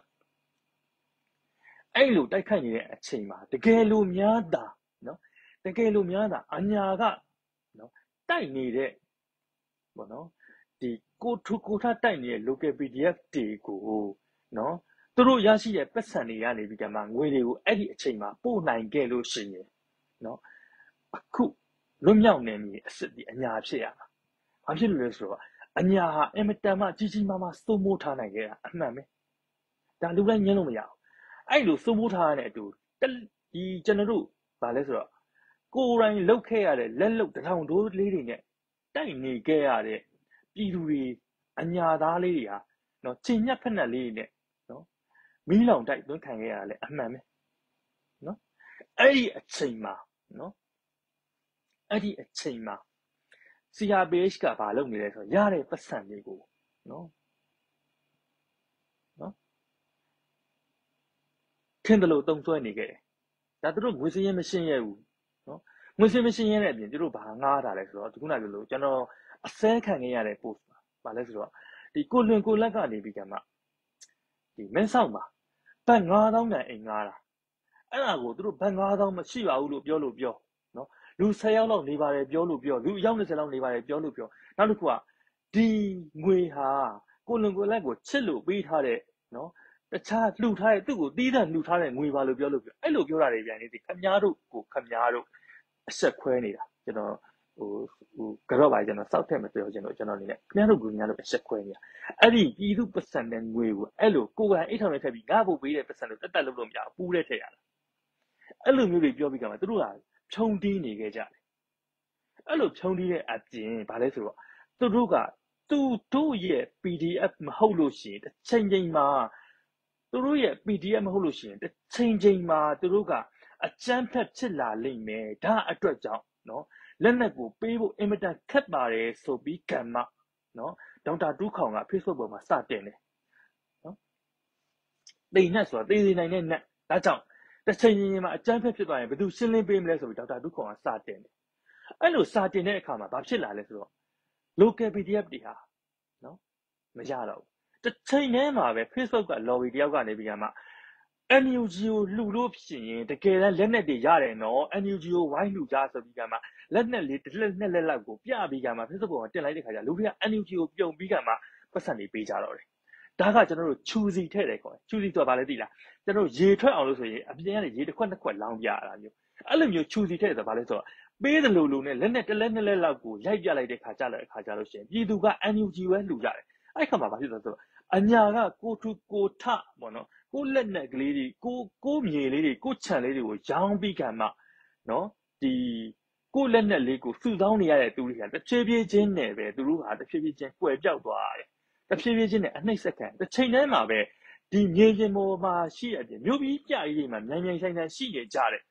အဲ့လိုတိုက်ခိုက်နေတဲ့အချိန်မှာတကယ်လို့များတာနော်တကယ်လို့များတာအညာကနော်တိုက်နေတဲ့ပေါ့နော်ဒီကိုထူကိုထတိုက်နေတဲ့ local ပီ ဒီ အက်ဖ် တွေကိုနော်သူတို့ရရှိတဲ့ပတ်စံတွေကနေပြီးကမှငွေတွေကိုအဲ့ဒီအချိန်မှာပို့နိုင်ခဲ့လို့ရှိရင်နော်အခုလွတ်မြောက်နေပြီအစ်စ်ဒီအညာဖြစ်ရမှာဘာဖြစ်လို့လဲဆိုတော့အညာဟာအင်မတန်မှကြီးကြီးမားမားစိုးမိုးထားနိုင်ခဲ့တာအမှန်ပဲဒါလူတိုင်းညင်းလို့မရဘူးအဲ့လိုစိုးမိုးထားရတဲ့အတူဒီကျွန်တော်တို့ဗာလဲဆိုတော့ကိုယ်တိုင်လုတ်ခဲ့ရတဲ့လက်လုတ်တထောင်တိုးလေးတွေနဲ့တိုက်နေခဲ့ရတဲ့ပြည်သူတွေအညာသားလေးတွေဟာနော်ချိန်ညက်ဖက်နှက်လေးတွေနဲ့နော်မီးလောင်တိုက်သွင်းခံခဲ့ရတာလေအမှန်ပဲနော်အဲ့ဒီအချိန်မှာနော်အဲ့ဒီအချိန်မှာ စီ အာร์ ပီ အိတ် ကဘာလုပ်နေလဲဆိုတော့ရတဲ့ပတ်စံတွေကိုနော်နော်ထင်တယ်လို့တုံ့ဆွဲနေခဲ့တယ်ဒါသူတို့ငွေစည်းရင်မရှင်းရဘူးနော်ငွေစင်မရှင်းရတဲ့အပြင်သူတို့ဘာငားတာလဲဆိုတော့ခုနကလိုကျွန်တော်အစဲခံခဲ့ရတဲ့ post ပါဘာလဲဆိုတော့ဒီကိုလွင်ကိုလက်ကနေပြီးကမှဒီမင်းဆောင်ပါဘတ်ငါးသောင်းတန်အိမ်ငားတာအဲ့ဒါကိုသူတို့ဘတ်ငါးသောင်းမရှိပါဘူးလို့ပြောလို့ပြောနော်လူဆယ်ယောက်လောက်နေပါတယ်ပြောလို့ပြောလူအယောက်20လောက်နေပါတယ်ပြောလို့ပြောနောက်တစ်ခုကဒီငွေဟာကိုလွင်ကိုလက်ကိုချစ်လို့ပေးထားတဲ့နော်တခြားလှူထားတဲ့သူ့ကိုတီးတဲ့လှူထားတဲ့ငွေပါလို့ပြောလို့ပြောအဲ့လိုပြောတာတွေပြန်နေသည်ခမားတို့ကိုခမားတို့အဆက်ခွဲနေတာကျွန်တော်ဟိုဟိုကြော့ပါကျွန်တော်စောက်ထက်မပြောချင်လို့ကျွန်တော်အနေနဲ့ခမားတို့ကညာတို့အဆက်ခွဲနေတာအဲ့ဒီပြည်သူပတ်စံတဲ့ငွေကိုအဲ့လိုကိုယ်ကအိတ်ထောင်နဲ့ထည့်ပြီးငါ့ဖို့ပေးတဲ့ပတ်စံလို့တက်တက်လုပ်လို့မရဘူးပူးတဲ့ထည့်ရတာအဲ့လိုမျိုးတွေပြောပြီးကြမှာသူတို့ကဖြုံတီးနေခဲ့ကြတယ်အဲ့လိုဖြုံတီးတဲ့အပြင်ဗာလဲဆိုတော့သူတို့ကသူတို့ရဲ့ P D F မဟုတ်လို့ရှိရင်တစ်ချိန်ချိန်မှာသူတို့ရဲ့ P D F မဟုတ်လို့ရှိရင်တစ်ချိန်ချိန်မှာသူတို့ကအကြမ်းဖက်ဖြစ်လာလိမ့်မယ်ဒါအတွက်ကြောင့်နော်လက်နက်ကိုပေးဖို့အင်မတန်ခက်ပါတယ်ဆိုပြီးကံမနော်ဒေါက်တာတူးခေါင်က Facebook ပေါ်မှာစတင်တယ်နော်တိမ်နဲ့ဆိုတာသေသေးနိုင်တဲ့နက်ဒါကြောင့်တစ်ချိန်ချင်းမှာအကြမ်းဖက်ဖြစ်သွားရင်ဘယ်သူရှင်းလင်းပေးမလဲဆိုပြီးဒေါက်တာတူးခေါင်ကစတင်တယ်အဲ့လိုစတင်တဲ့အခါမှာဘာဖြစ်လာလဲဆိုတော့ local P D F တွေဟာနော်မရတော့ဘူးတစ်ချိန်တည်းမှာပဲ Facebook က lobby တယောက်ကနေပြီးကမှ N U G ကိုလှူလို့ဖြစ်ရင်တကယ်တမ်းလက်နက်တွေရတယ်နော် N U G ကိုဝိုင်းလှူကြဆိုပြီးကမှလက်နက်လေးတစ်လက်နှစ်လက်လောက်ကိုပြပြီးကမှ Facebook ပေါ်မှာတင်လိုက်တဲ့ခါကျလူတွေက N U G ကိုပြုံပြီးကမှပတ်စံတွေပေးကြတော့တယ်ဒါကကျွန်တော်တို့ choosy ထည့်တယ်ခေါ်တယ် choosy ဆိုတာဘာလဲသိလားကျွန်တော်တို့ရေထွက်အောင်လို့ဆိုရင်အပြင်ကနေရေတစ်ခွက်နှစ်ခွက်လောင်းပြရတာမျိုးအဲ့လိုမျိုး choosy ထည့်တယ်ဆိုတာဘာလဲဆိုတော့ပေးတယ်လို့လို့နဲ့လက်နဲ့တစ်လက်နှစ်လက်လောက်ကိုရိုက်ပြလိုက်တဲ့ခါကြတဲ့အခါကြလို့ရှိရင်ပြည်သူက N U G ပဲလှူကြတယ်အဲ့ခါမှာဘာဖြစ်လဲဆိုတော့အညာကကိုထူကိုထပေါ့နော်ကိုလက်နဲ့ကလေးတွေကိုကိုမြေလေးတွေကိုခြံလေးတွေကိုရောင်းပြီးခံမှနော်ဒီကိုလက်နဲ့လေးကိုစုဆောင်းနေရတဲ့သူတွေကတစ်ဖြည်းဖြည်းချင်းနဲ့ပဲသူတို့ဟာတစ်ဖြည်းဖြည်းချင်းကွယ်ပြောက်သွားရတယ်တစ်ဖြည်းဖြည်းချင်းနဲ့အနှိမ့်ဆက်ခံတစ်ချိန်တည်းမှာပဲဒီမြေပြင်ပေါ်မှာရှိရတဲ့မြို့ပြီးကြရေးမှာမြိုင်မြိုင်ဆိုင်ဆိုင်ရှိနေကြတဲ့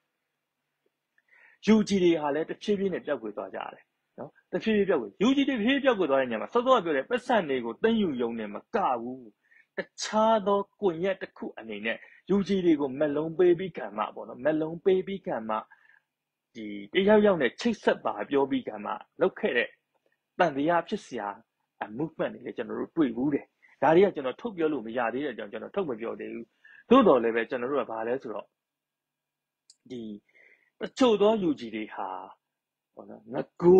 U G တွေဟာလည်းတစ်ဖြည်းဖြည်းနဲ့ပျောက်ကွယ်သွားကြရတယ်နော်တစ်ဖြည်းဖြည်းပျောက်ကွယ် U G တွေဖြည်းဖြည်းပျောက်ကွယ်သွားတဲ့ညမှာစောစောကပြောတဲ့ပတ်စံတွေကိုသိမ့်ယူယုံနဲ့မကဘူးတခြားသောကွန်ရက်တစ်ခုအနေနဲ့ U G တွေကိုမက်လုံးပေးပြီးခံမှပေါ့နော်မက်လုံးပေးပြီးခံမှဒီတယောက်ယောက်နဲ့ချိတ်ဆက်ပါပြောပြီးခံမှလောက်ခဲ့တဲ့တန်တရားဖြစ်စရာ movement တွေလည်းကျွန်တော်တို့တွေ့ဘူးတယ်ဒါတွေကကျွန်တော်ထုတ်ပြောလို့မရသေးတဲ့အကြောင်းကျွန်တော်ထုတ်မပြောသေးဘူးသို့တော်လည်းပဲကျွန်တော်တို့ကဘာလဲဆိုတော့ဒီတချို့သော U G တွေဟာပေါ့နော်ငကို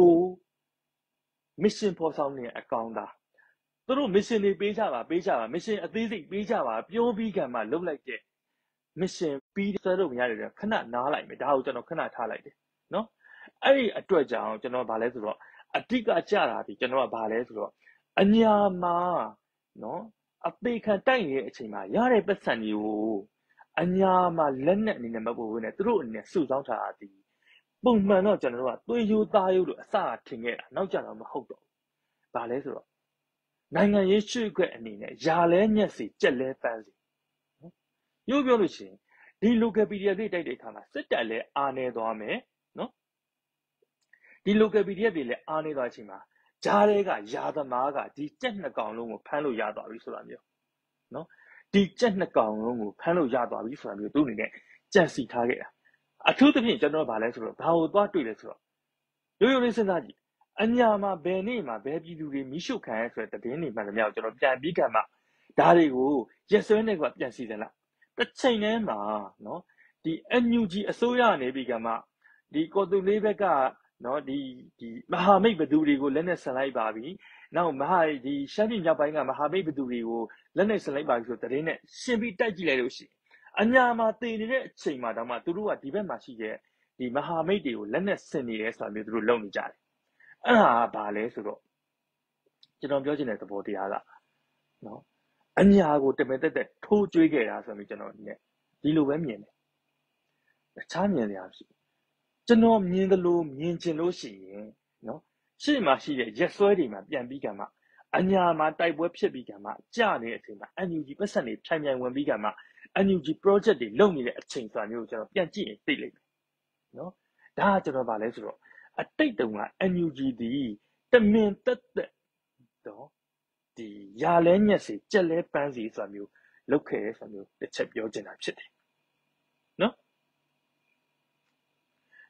mission ဖော်ဆောင်နေအကောင့်သားသူတို့ mission တွေပေးကြပါပေးကြပါ mission အသေးစိတ်ပေးကြပါပြောပြီးကမှလုတ်လိုက်တဲ့ mission ပြီးဆွဲလို့မရတယ်ခဏနားလိုက်မယ်ဒါကိုကျွန်တော်ခဏထားလိုက်တယ်နော်အဲ့ဒီအတွက်ကြောင့်ကျွန်တော်ဗာလဲဆိုတော့အတိကကြတာဒီကျွန်တော်ကဗာလဲဆိုတော့အညာမှာနော်အသေးခံတိုက်နေတဲ့အချိန်မှာရတဲ့ပတ်စံတွေကိုအညာမှာလက်နဲ့အနေနဲ့မပို့ဘူးနဲ့သူတို့အနေနဲ့စုဆောင်းထားတာဒီပုံမှန်တော့ကျွန်တော်တို့ကသွေးရိုးသားရိုးလို့အစထင်ခဲ့တာနောက်ကျတော့မဟုတ်တော့ဘူးဗာလဲဆိုတော့နိုင်ငံရေးရွှေ့ခွက်အနေနဲ့ယာလဲညက်စီကြက်လဲပန်းစီနော်ရိုးပြောလို့ရှိရင်ဒီ local P D F တွေတိုက်တဲ့အခါမှာစစ်တပ်လည်းအားနေသွားမယ်နော်ဒီ local P D F တွေလည်းအားနေသွားတဲ့အချိန်မှာဂျားတွေကယာသမားကဒီကြက်နှစ်ကောင်လုံးကိုဖမ်းလို့ရသွားပြီဆိုတာမျိုးနော်ဒီကြက်နှစ်ကောင်လုံးကိုဖမ်းလို့ရသွားပြီဆိုတာမျိုးသူအနေနဲ့ကြံစီထားခဲ့တာအထူးသဖြင့်ကျွန်တော်ဗာလဲဆိုတော့ဘာကိုသွားတွေ့လဲဆိုတော့ရိုးရိုးလေးစဉ်းစားကြည့်အညာမှာဘယ်နေ့မှာဘယ်ပြည်သူတွေမိရှုခံရဆိုတဲ့တည်င်းတွေမှန်သမျှကိုကျွန်တော်ပြန်ပြီးခံမှဒါတွေကိုရက်စွဲနေကပြန်စီစဉ်လိုက်တစ်ချိန်တည်းမှာနော်ဒီ N U G အစိုးရနေပြီးကမှဒီကော်တူလေးဘက်ကနော်ဒီဒီမဟာမိတ်ဘသူတွေကိုလက်နဲ့ဆန်လိုက်ပါပြီနောက်မဟာဒီရှမ်းပြည်မြောက်ပိုင်းကမဟာမိတ်ဘသူတွေကိုလက်နဲ့ဆန်လိုက်ပါပြီဆိုတဲ့တည်င်းနဲ့ရှင်းပြီးတိုက်ကြည့်လိုက်လို့ရှိရင်အညာမှာတည်နေတဲ့အချိန်မှာတော့မှသူတို့ကဒီဘက်မှာရှိတဲ့ဒီမဟာမိတ်တွေကိုလက်နဲ့ဆင်နေတယ်ဆိုတာမျိုးသူတို့လုပ်နေကြတယ်အဲ့ဒါကဘာလဲဆိုတော့ကျွန်တော်ပြောချင်တဲ့သဘောတရားကနော်အညာကိုတမင်တက်တက်ထိုးကြွေးခဲ့တာဆိုပြီးကျွန်တော်ဒီနဲ့ဒီလိုပဲမြင်တယ်တခြားမြင်တယ်မရှိကျွန်တော်မြင်တယ်လို့မြင်ချင်လို့ရှိရင်နော်ရှေ့မှာရှိတဲ့ရက်စွဲတွေမှာပြန်ပြီးကမှအညာမှာတိုက်ပွဲဖြစ်ပြီးကမှကြာနေတဲ့အချိန်မှာ N U G ပတ်စံတွေဖြိုင်မြိုင်ဝင်ပြီးကမှ N U G project တွေလုပ်နေတဲ့အချိန်ဆိုတာမျိုးကိုကျွန်တော်ပြန်ကြည့်ရင်သိလိမ့်မယ်နော်ဒါကကျွန်တော်ဗာလဲဆိုတော့အတိတ်တုန်းက N U G ဒီတမင်တက်တက်တော့ဒီရာလဲညက်စီကြက်လဲပန်းစီဆိုတာမျိုးလုပ်ခဲ့ဆိုတာမျိုးတစ်ချက်ပြောချင်တာဖြစ်တယ်နော်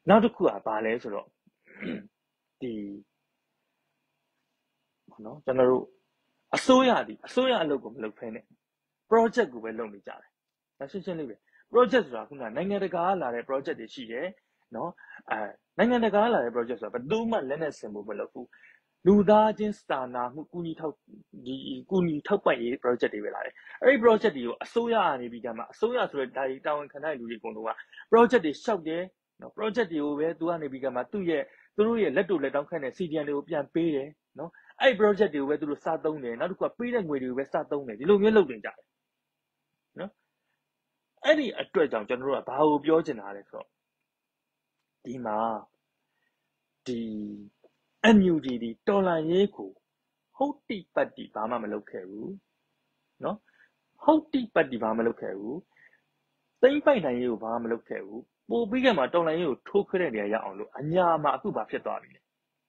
နောက်တစ်ခုကဘာလဲဆိုတော့ဒီဘောနော်ကျွန်တော်တို့အစိုးရဒီအစိုးရအလုပ်ကိုမလုပ်ဖဲနဲ့ project ကိုပဲလုပ်နေကြတယ်ဒါရှင်းရှင်းလေးပဲ project ဆိုတာခုနနိုင်ငံတကာလာတဲ့ project တွေရှိတယ်နော်အဲနိုင်ငံတကာလာတဲ့ project ဆိုတာဘယ်သူမှလက်နဲ့ဆင်ဖို့မလုပ်ဘူးလူသားချင်းစာနာမှုကုညီထောက်ဒီကုညီထောက်ပံ့ရေး project တွေပဲလာတယ်အဲ့ဒီ project တွေကိုအစိုးရကနေပြီးကြမှာအစိုးရဆိုတဲ့ဒါဒီတာဝန်ခံတဲ့လူတွေအကုန်လုံးက project တွေရှောက်တယ်နော် project တွေကိုပဲသူကနေပြီးကြမှာသူ့ရဲ့သူတို့ရဲ့လက်တို့လက်တောင်းခန့်တဲ့ စီ ဒီ အမ် တွေကိုပြန်ပေးတယ်နော်အဲ့ project တွေကိုပဲသူတို့စသုံးတယ်နောက်တစ်ခုကပေးတဲ့ငွေတွေကိုပဲစသုံးတယ်ဒီလိုမျိုးလုပ်နေကြတယ်နော်အဲ့ဒီအတွက်ကြောင့်ကျွန်တော်တို့ကဘာကိုပြောချင်တာလဲဆိုတော့ဒီမှာဒီ အန် ယူ ဂျီ ဒီတော်လှန်ရေးကိုဟုတ်တိပတ်တိဘာမှမလုပ်ခဲ့ဘူးနော်ဟုတ်တိပတ်တိဘာမှမလုပ်ခဲ့ဘူးသိမ့်ပိုက်နိုင်ရေးကိုဘာမှမလုပ်ခဲ့ဘူးပို့ပြီးကမှတော်လှန်ရေးကိုထိုးခွဲတဲ့နေရာရအောင်လို့အညာမှာအခုဘာဖြစ်သွားပြီလဲ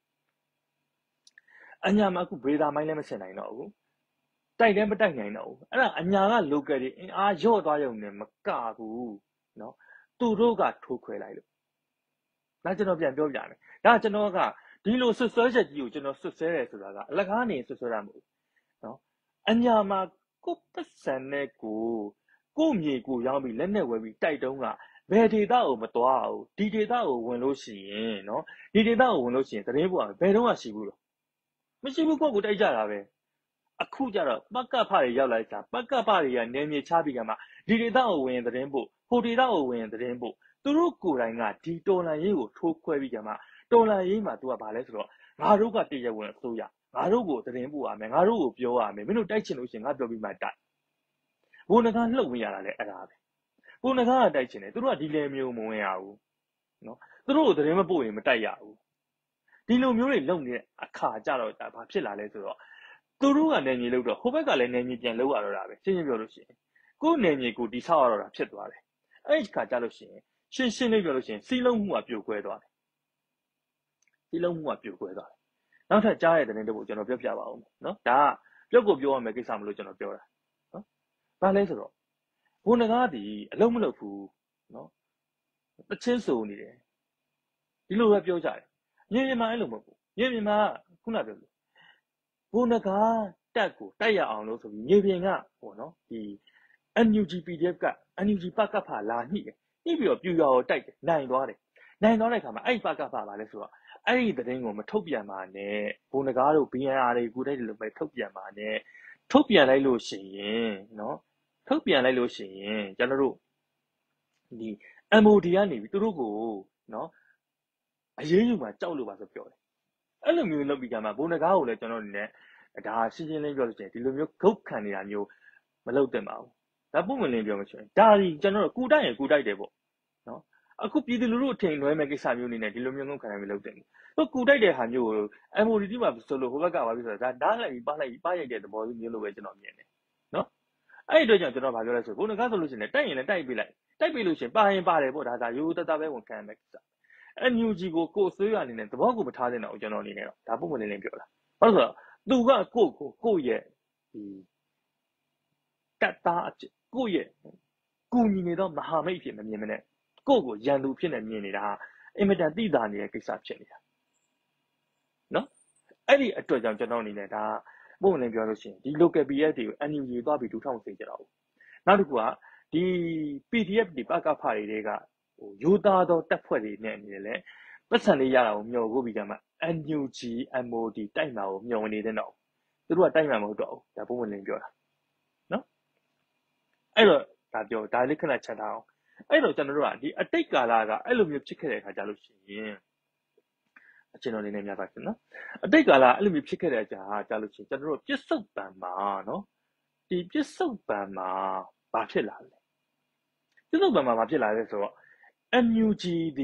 အညာမှာအခုဗေဒါမိုင်းလည်းမဆင်နိုင်တော့ဘူးတိုက်လည်းမတိုက်နိုင်တော့ဘူးအဲ့ဒါအညာက local တွေအင်အားရော့သွားရုံနဲ့မကဘူးနော်သူတို့ကထိုးခွဲလိုက်လို့ဒါကျွန်တော်ပြန်ပြောပြမယ်ဒါကျွန်တော်ကဒီလိုဆွဆွဲချက်ကြီးကိုကျွန်တော်ဆွဆွဲတယ်ဆိုတာကအလကားနေဆွဆွဲတာမဟုတ်ဘူးနော်အညာမှာကိုပတ်စံနဲ့ကိုကိုမြေကိုရောင်းပြီးလက်နဲ့ဝယ်ပြီးတိုက်တုံးကဘယ်ဒေတာကိုမသွားအောင်ဒီဒေတာကိုဝင်လို့ရှိရင်နော်ဒီဒေတာကိုဝင်လို့ရှိရင်သတင်းပေါ်ကဘယ်တော့မှရှိဘူးလို့မရှိဘူးကိုကိုတိုက်ကြတာပဲအခုကျတော့ပကဖတွေရောက်လိုက်တာပကဖတွေကနေမြေချပြီးကမှဒီဒေတာကိုဝင်သတင်းပို့ဟိုဒေတာကိုဝင်သတင်းပို့သူတို့ကိုယ်တိုင်ကဒီတော်လန်ရေးကိုထိုးခွဲပြီးကမှတော်လန်ရေးမှာသူကဘာလဲဆိုတော့ငါတို့ကတရဝင်အစိုးရငါတို့ကိုသတင်းပို့ရမယ်ငါတို့ကိုပြောရမယ်မင်းတို့တိုက်ချင်လို့ရှိရင်ငါပြောပြီးမှတိုက်ဘုံနကလှုပ်ဝင်ရတာလေအဲ့ဒါပဲဘုံနကကတိုက်ချင်တယ်သူတို့ကဒီလေမျိုးမဝင်ရဘူးနော်သူတို့ကိုသတင်းမပို့ရင်မတိုက်ရဘူးဒီလိုမျိုးတွေလုံနေတဲ့အခါကြတော့ဒါဘာဖြစ်လာလဲဆိုတော့သူတို့ကနေမြေလို့တော့ဟိုဘက်ကလည်းနေမြေပြန်လောက်ရတော့တာပဲရှင်းရှင်းပြောလို့ရှိရင်ကိုယ်နေမြေကိုတိဆောက်ရတော့တာဖြစ်သွားတယ်အဲ့ဒီခါကြလို့ရှိရင်ရှင်းရှင်းလေးပြောလို့ရှိရင်စီးလုံးမှုကပြိုကွဲသွားတယ်စီးလုံးမှုကပြိုကွဲသွားတယ်နောက်ထပ်ကြားရတဲ့တဲ့တပုတ်ကျွန်တော်ပြောပြပါဦးနော်ဒါကပြုတ်ကိုပြောရမယ်ကိစ္စမလို့ကျွန်တော်ပြောတာနော်ဘာလဲဆိုတော့ဘုံနကားဒီအလုံးမလုပ်ဘူးနော်တချင်းစုံနေတယ်ဒီလိုပဲပြောကြတယ်မြေပြင်မှာအဲ့လိုမဟုတ်ဘူးမြေပြင်မှာခုနပြောလို့ဘုံနကားတက်ကိုတိုက်ရအောင်လို့ဆိုပြီးမြေပြင်ကဟိုနော်ဒီ အန် ယူ ဂျီ ပီ ဒီ အက်ဖ် က အန် ယူ ဂျီ ပကဖလာညှိတယ်ညှိပြီးတော့ပြူရွာကိုတိုက်တယ်နိုင်သွားတယ်နိုင်သွားတဲ့အခါမှာအဲ့ပကဖပါလဲဆိုတော့အဲ့ဒီသတင်းကိုမထုတ်ပြန်ပါနဲ့ဘုံနကားတို့ ဘီ အန် အာ တွေကိုတိုက်တယ်လို့ပဲထုတ်ပြန်ပါနဲ့ထုတ်ပြန်လိုက်လို့ရှိရင်နော်ထုတ်ပြန်လိုက်လို့ရှိရင်ကျွန်တော်တို့ဒီ အမ် အို ဒီ ကနေပြီးသူတို့ကိုနော်အရေးယူမှာကြောက်လို့ပါဆိုပြောတယ်အဲ့လိုမျိုးလုပ်ပြီးကြမှာဘုံနကားကိုလည်းကျွန်တော်အနေနဲ့ဒါရှင်းရှင်းလင်းပြောလို့ရှိရင်ဒီလိုမျိုးဂုတ်ခံနေတာမျိုးမလုပ်သင့်ပါဘူးဒါပုံမှန်လေးပြောမှဆိုရင်ဒါဒီကျွန်တော်တို့ကူတိုက်ရင်ကူတိုက်တယ်ပေါ့နော်အခုပြည်သူလူထုအထင်လွဲမဲ့ကိစ္စမျိုးနေနဲ့ဒီလိုမျိုးငုံခံရမျိုးလုပ်တယ်သူကူတိုက်တဲ့ဟာမျိုးကို အမ် အို ဒီ မှာဆိုလို့ဟိုဘက်ကပါပြီးဆိုတော့ဒါဓာတ်လိုက်ပြီးပါလိုက်ပြီးပါရိုက်တဲ့သဘောမျိုးလိုပဲကျွန်တော်မြင်တယ်နော်အဲ့ဒီအတွက်ကြောင့်ကျွန်တော်ဗာပြောလဲဆိုဘုံနကားဆိုလို့ရှိရင်တိုက်ရင်လည်းတိုက်ပေးလိုက်တိုက်ပေးလို့ရှိရင်ပါရင်ပါတယ်ပေါ့ဒါဒါရိုးသားသားပဲဝန်ခံရမယ်ကိစ္စအန် ယူ ဂျီ ကိုကိုအစိုးရအနေနဲ့သဘောကိုမထားသင့်တော့ကျွန်တော်အနေနဲ့တော့ဒါပုံမှန်လေးလေးပြောတာဘာလို့ဆိုတော့သူကကိုကိုကိုရဲ့ဒီတက်သားအဖြစ်ကိုရဲ့ကူညီနေတော့မဟာမိတ်ဖြစ်မမြင်မနဲ့ကိုကိုရန်သူဖြစ်နေမြင်နေတာအင်မတန်တိတာနေတဲ့ကိစ္စဖြစ်နေတာနော်အဲ့ဒီအတွက်ကြောင့်ကျွန်တော်အနေနဲ့ဒါပုံမှန်လေးပြောလို့ရှိရင်ဒီ local ပီ အက်ဖ် တွေကို အန် ယူ ဂျီ သွားပြီးတူထောင်စေကြတော့နောက်တစ်ခုကဒီ ပီ ဒီ အက်ဖ် တွေပကဖတွေကဟိုရိုးသားသောတပ်ဖွဲ့တွေနဲ့အနေနဲ့လည်းပတ်စံလေးရတာကိုမျှော်ဖို့ပြီးကြမှာ အန် ယူ ဂျီ အမ် အို ဒီ တိုက်မှာကိုမျှော်နေတဲ့တော့သူတို့ကတိုက်မှာမဟုတ်တော့ဘူးဒါပုံမှန်လေးပြောတာနော်အဲ့တော့ဒါပြောဒါလေးခဏချက်ထားအောင်အဲ့တော့ကျွန်တော်တို့ကဒီအတိတ်ကာလကအဲ့လိုမျိုးဖြစ်ခဲ့တဲ့အခါကြလို့ရှိရင်အချင်းတော်လေးနဲ့များပါရှင်နော်အတိတ်ကာလအဲ့လိုမျိုးဖြစ်ခဲ့တဲ့အကြာကြလို့ရှိရင်ကျွန်တော်တို့ပြစ်စုံပံမှာနော်ဒီပြစ်စုံပံမှာဘာဖြစ်လာလဲပြစ်စုံပံမှာဘာဖြစ်လာလဲဆိုတော့ အန် ယူ ဂျီ ဒီ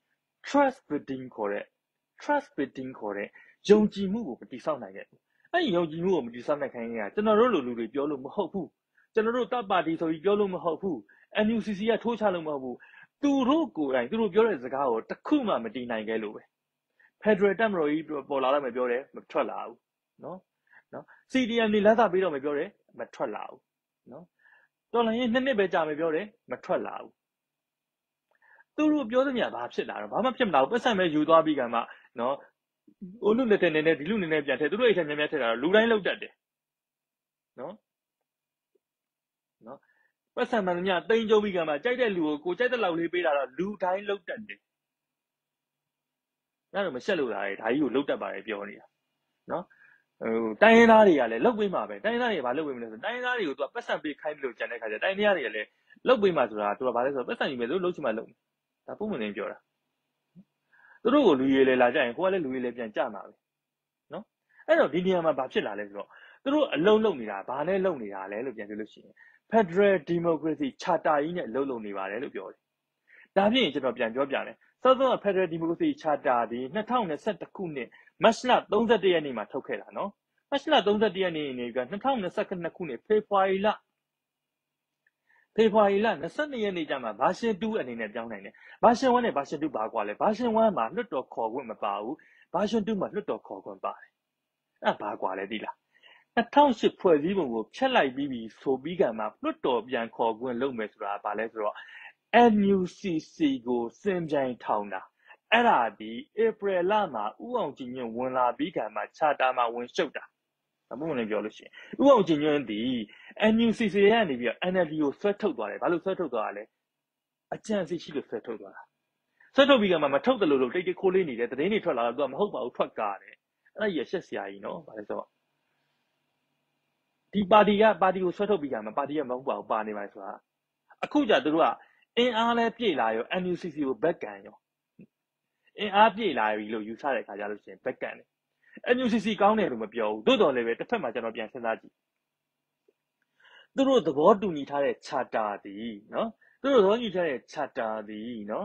trust building ခေါ်တဲ့ trust building ခေါ်တဲ့ယုံကြည်မှုကိုမတည်ဆောက်နိုင်ခဲ့ဘူးအဲ့ဒီယုံကြည်မှုကိုမတည်ဆောက်နိုင်ခိုင်းရင်ကျွန်တော်တို့လူလူတွေပြောလို့မဟုတ်ဘူးကျွန်တော်တို့တပ်ပါတီဆိုပြီးပြောလို့မဟုတ်ဘူး အန် ယူ စီ စီ ကထိုးချလို့မဟုတ်ဘူးသူတို့ကိုယ်တိုင်သူတို့ပြောတဲ့စကားကိုတခုမှမတည်နိုင်ခဲ့လို့ပဲ Federal တပ်မတော်ကြီးပေါ်လာတော့မပြောတယ်မထွက်လာဘူးနော်နော် စီ ဒီ အမ် တွေလက်သပေးတော့မပြောတယ်မထွက်လာဘူးနော်တော်လိုင်းရင်နှစ်နှစ်ပဲကြာမယ်ပြောတယ်မထွက်လာဘူးသူတို့ပြောသမျှဘာဖြစ်လာတော့ဘာမှဖြစ်မလာဘူးပတ်စံပဲယူသွားပြီးကမှနော်ဟိုလူလက်တဲ့နေနဲ့ဒီလူနေနဲ့ပြန်ထည့်သူတို့အိတ်ထဲများများထည့်တာတော့လူတိုင်းလောက်တတ်တယ်နော်နော်ပတ်စံမှန်သမျှတိန်ကြုံပြီးကမှကြိုက်တဲ့လူကိုကိုကြိုက်တဲ့လောက်လေးပေးတာတော့လူတိုင်းလောက်တတ်တယ်အဲ့တော့မရှက်လို့လားဒါကြီးကိုလောက်တတ်ပါတယ်ပြောနေတာနော်ဟိုတိုင်းရင်းသားတွေကလည်းလောက်ပေးမှာပဲတိုင်းရင်းသားတွေဘာလောက်ပေးမလဲဆိုတိုင်းရင်းသားတွေကိုသူကပတ်စံပေးခိုင်းလို့ကြံတဲ့ခါကျတိုင်းရင်းသားတွေကလည်းလောက်ပေးမှာဆိုတာသူကဘာလဲဆိုတော့ပတ်စံယူမယ်သူတို့လောက်ချင်မှလောက်ဒါပုံမှန်နေပြောတာသူတို့ကိုလူရည်လေလာကြရင်ကိုကလည်းလူရည်လေပြန်ကြမှာပဲနော်အဲ့တော့ဒီနေရာမှာဘာဖြစ်လာလဲဆိုတော့သူတို့အလုံးလုံးနေတာဘာနဲ့လုံးနေတာလဲလို့ပြန်ပြောလို့ရှိရင် Federal Democracy Charter ကြီးနဲ့လုံးလုံးနေပါတယ်လို့ပြောတယ်ဒါဖြင့်ကျွန်တော်ပြန်ပြောပြတယ်စောစောက Federal Democracy Charter ဒီ၂၀၂၁ခုနှစ်မတ်လ၃၁ရက်နေ့မှာထုတ်ခဲ့တာနော်မတ်လ၃၁ရက်နေ့နေက၂၀၂၂ခုနှစ်ဖေဖော်ဝါရီလဖေဖော်ဝါရီလ၂၂ရက်နေ့ကျမှ version 2အနေနဲ့ပြောင်းနိုင်တယ် version 1နဲ့ version 2ဘာကွာလဲ version 1မှာလွှတ်တော်ခေါ်ခွင့်မပါဘူး version 2မှာလွှတ်တော်ခေါ်ခွင့်ပါတယ်အဲ့ဘာကွာလဲသိလား၂၀၀၈ဖွဲ့စည်းပုံကိုဖျက်လိုက်ပြီးပြီဆိုပြီးကမှလွှတ်တော်ပြန်ခေါ်ခွင့်လုပ်မယ်ဆိုတာဘာလဲဆိုတော့ N U C C ကိုစင်ပြိုင်ထောင်တာအဲ့ဒါဒီဧပြီလမှာဥအောင်ကြည်ညွန့်ဝင်လာပြီးကမှ charter မှာဝင်ရှုပ်တာအမှုနဲ့ပြောလို့ရှိရင်ဥအောင်ကြည်ညွန့်ဒီ N U C C ကနေပြီးတော့ N L D ကိုဆွဲထုတ်သွားတယ်ဘာလို့ဆွဲထုတ်သွားတာလဲအကြံစီရှိလို့ဆွဲထုတ်သွားတာဆွဲထုတ်ပြီးကမှမထုတ်တယ်လို့လို့တိတ်တိတ်ခိုးလေးနေတယ်သတင်းတွေထွက်လာတော့သူကမဟုတ်ပါဘူးထွက်ကားတယ်အဲ့ဒါရရှက်စရာကြီးနော်ဘာလဲဆိုတော့ဒီပါတီကပါတီကိုဆွဲထုတ်ပြီးကမှပါတီကမဟုတ်ပါဘူးပါနေပါဆိုတာအခုကြသူတို့ကအင်အားလဲပြေလာရော N U C C ကိုဘက်ကန်ရောအင်အားပြေလာပြီလို့ယူဆတဲ့ခါကြလို့ရှိရင်ဘက်ကန်တယ် N U C C ကောင်းတယ်လို့မပြောဘူးတိုးတော်လည်းပဲတစ်ဖက်မှာကျွန်တော်ပြန်စဉ်းစားကြည့်သူတို့သဘောတူညီထားတဲ့ charter ဒီနော်သူတို့သဘောတူညီထားတဲ့ charter ဒီနော်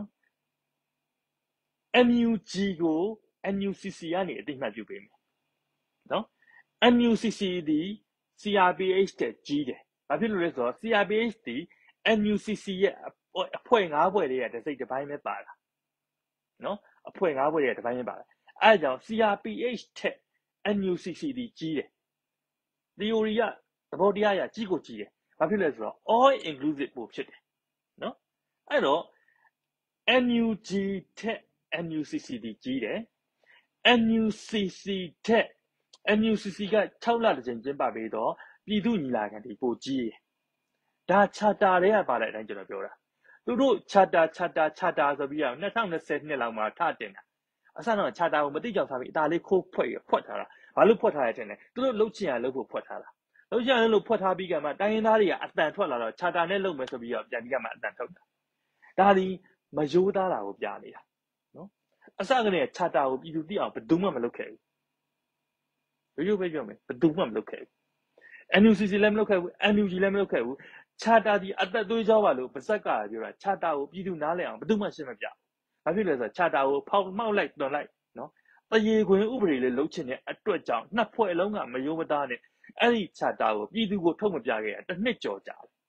N U G ကို N U C C ကနေအသိမှတ်ပြုပေးမယ်နော် N U C C ဒီ C R P H တဲ့ကြီးတယ်ဘာဖြစ်လို့လဲဆိုတော့ C R P H ဒီ N U C C ရဲ့အဖွဲ့၅ဖွဲ့တွေကတစ်စိတ်တစ်ပိုင်းပဲပါတာနော်အဖွဲ့၅ဖွဲ့တွေကတစ်ပိုင်းပဲပါတာအဲဒါကြောင့် C R P H ထက် N U C C ဒီကြီးတယ် theory ကသဘောတရားအရကြီးကိုကြီးတယ်ဘာဖြစ်လဲဆိုတော့ all inclusive ပို့ဖြစ်တယ်နော်အဲ့တော့ N U G ထက် N U C C ဒီကြီးတယ် N U C C ထက် N U C C က၆လတစ်ကြိမ်ကျင်းပပေးတော့ပြည်သူညီလာခံဒီပိုကြီးတယ်ဒါ charter တွေကပါတဲ့အတိုင်းကျွန်တော်ပြောတာသူတို့ charter charter charter ဆိုပြီးတော့၂၀၂၀နှစ်လောက်မှာထတင်တာအစတော့ charter ကိုမသိကြောင်ထားပြီးအသာလေးခိုးဖွက်ရဖွက်ထားတာဘာလို့ဖွက်ထားရတဲ့လဲသူတို့လှုပ်ချင်ရလှုပ်ဖို့ဖွက်ထားတာလှုပ်ချင်ရလို့ဖွက်ထားပြီးကမှတိုင်းရင်းသားတွေကအတန်ထွက်လာတော့ charter နဲ့လုပ်မယ်ဆိုပြီးတော့ပြန်ပြီးကမှအတန်ထုတ်တာဒါဒီမယိုးသားတာကိုပြနေတာနော်အစကနေ charter ကိုပြည်သူသိအောင်ဘယ်သူမှမလုပ်ခဲ့ဘူးရိုးရိုးပဲပြောမယ်ဘယ်သူမှမလုပ်ခဲ့ဘူး N U C C လည်းမလုပ်ခဲ့ဘူး N U G လည်းမလုပ်ခဲ့ဘူး charter ဒီအသက်သွေးကြောပါလို့ပါဇက်ကပြောတာ charter ကိုပြည်သူနားလည်အောင်ဘယ်သူမှရှင်းမပြဘာဖြစ်လဲဆိုတော့ charter ကိုဖောက်မှောက်လိုက်တွန်လိုက်နော်တရေခွင်ဥပဒေလေးလှုပ်ချင်တဲ့အတွက်ကြောင့်နှစ်ဖွဲ့လုံးကမယိုးမသားနဲ့အဲ့ဒီ charter ကိုပြည်သူကိုထုတ်မပြခဲ့ရတစ်နှစ်ကျော်ကြာတယ်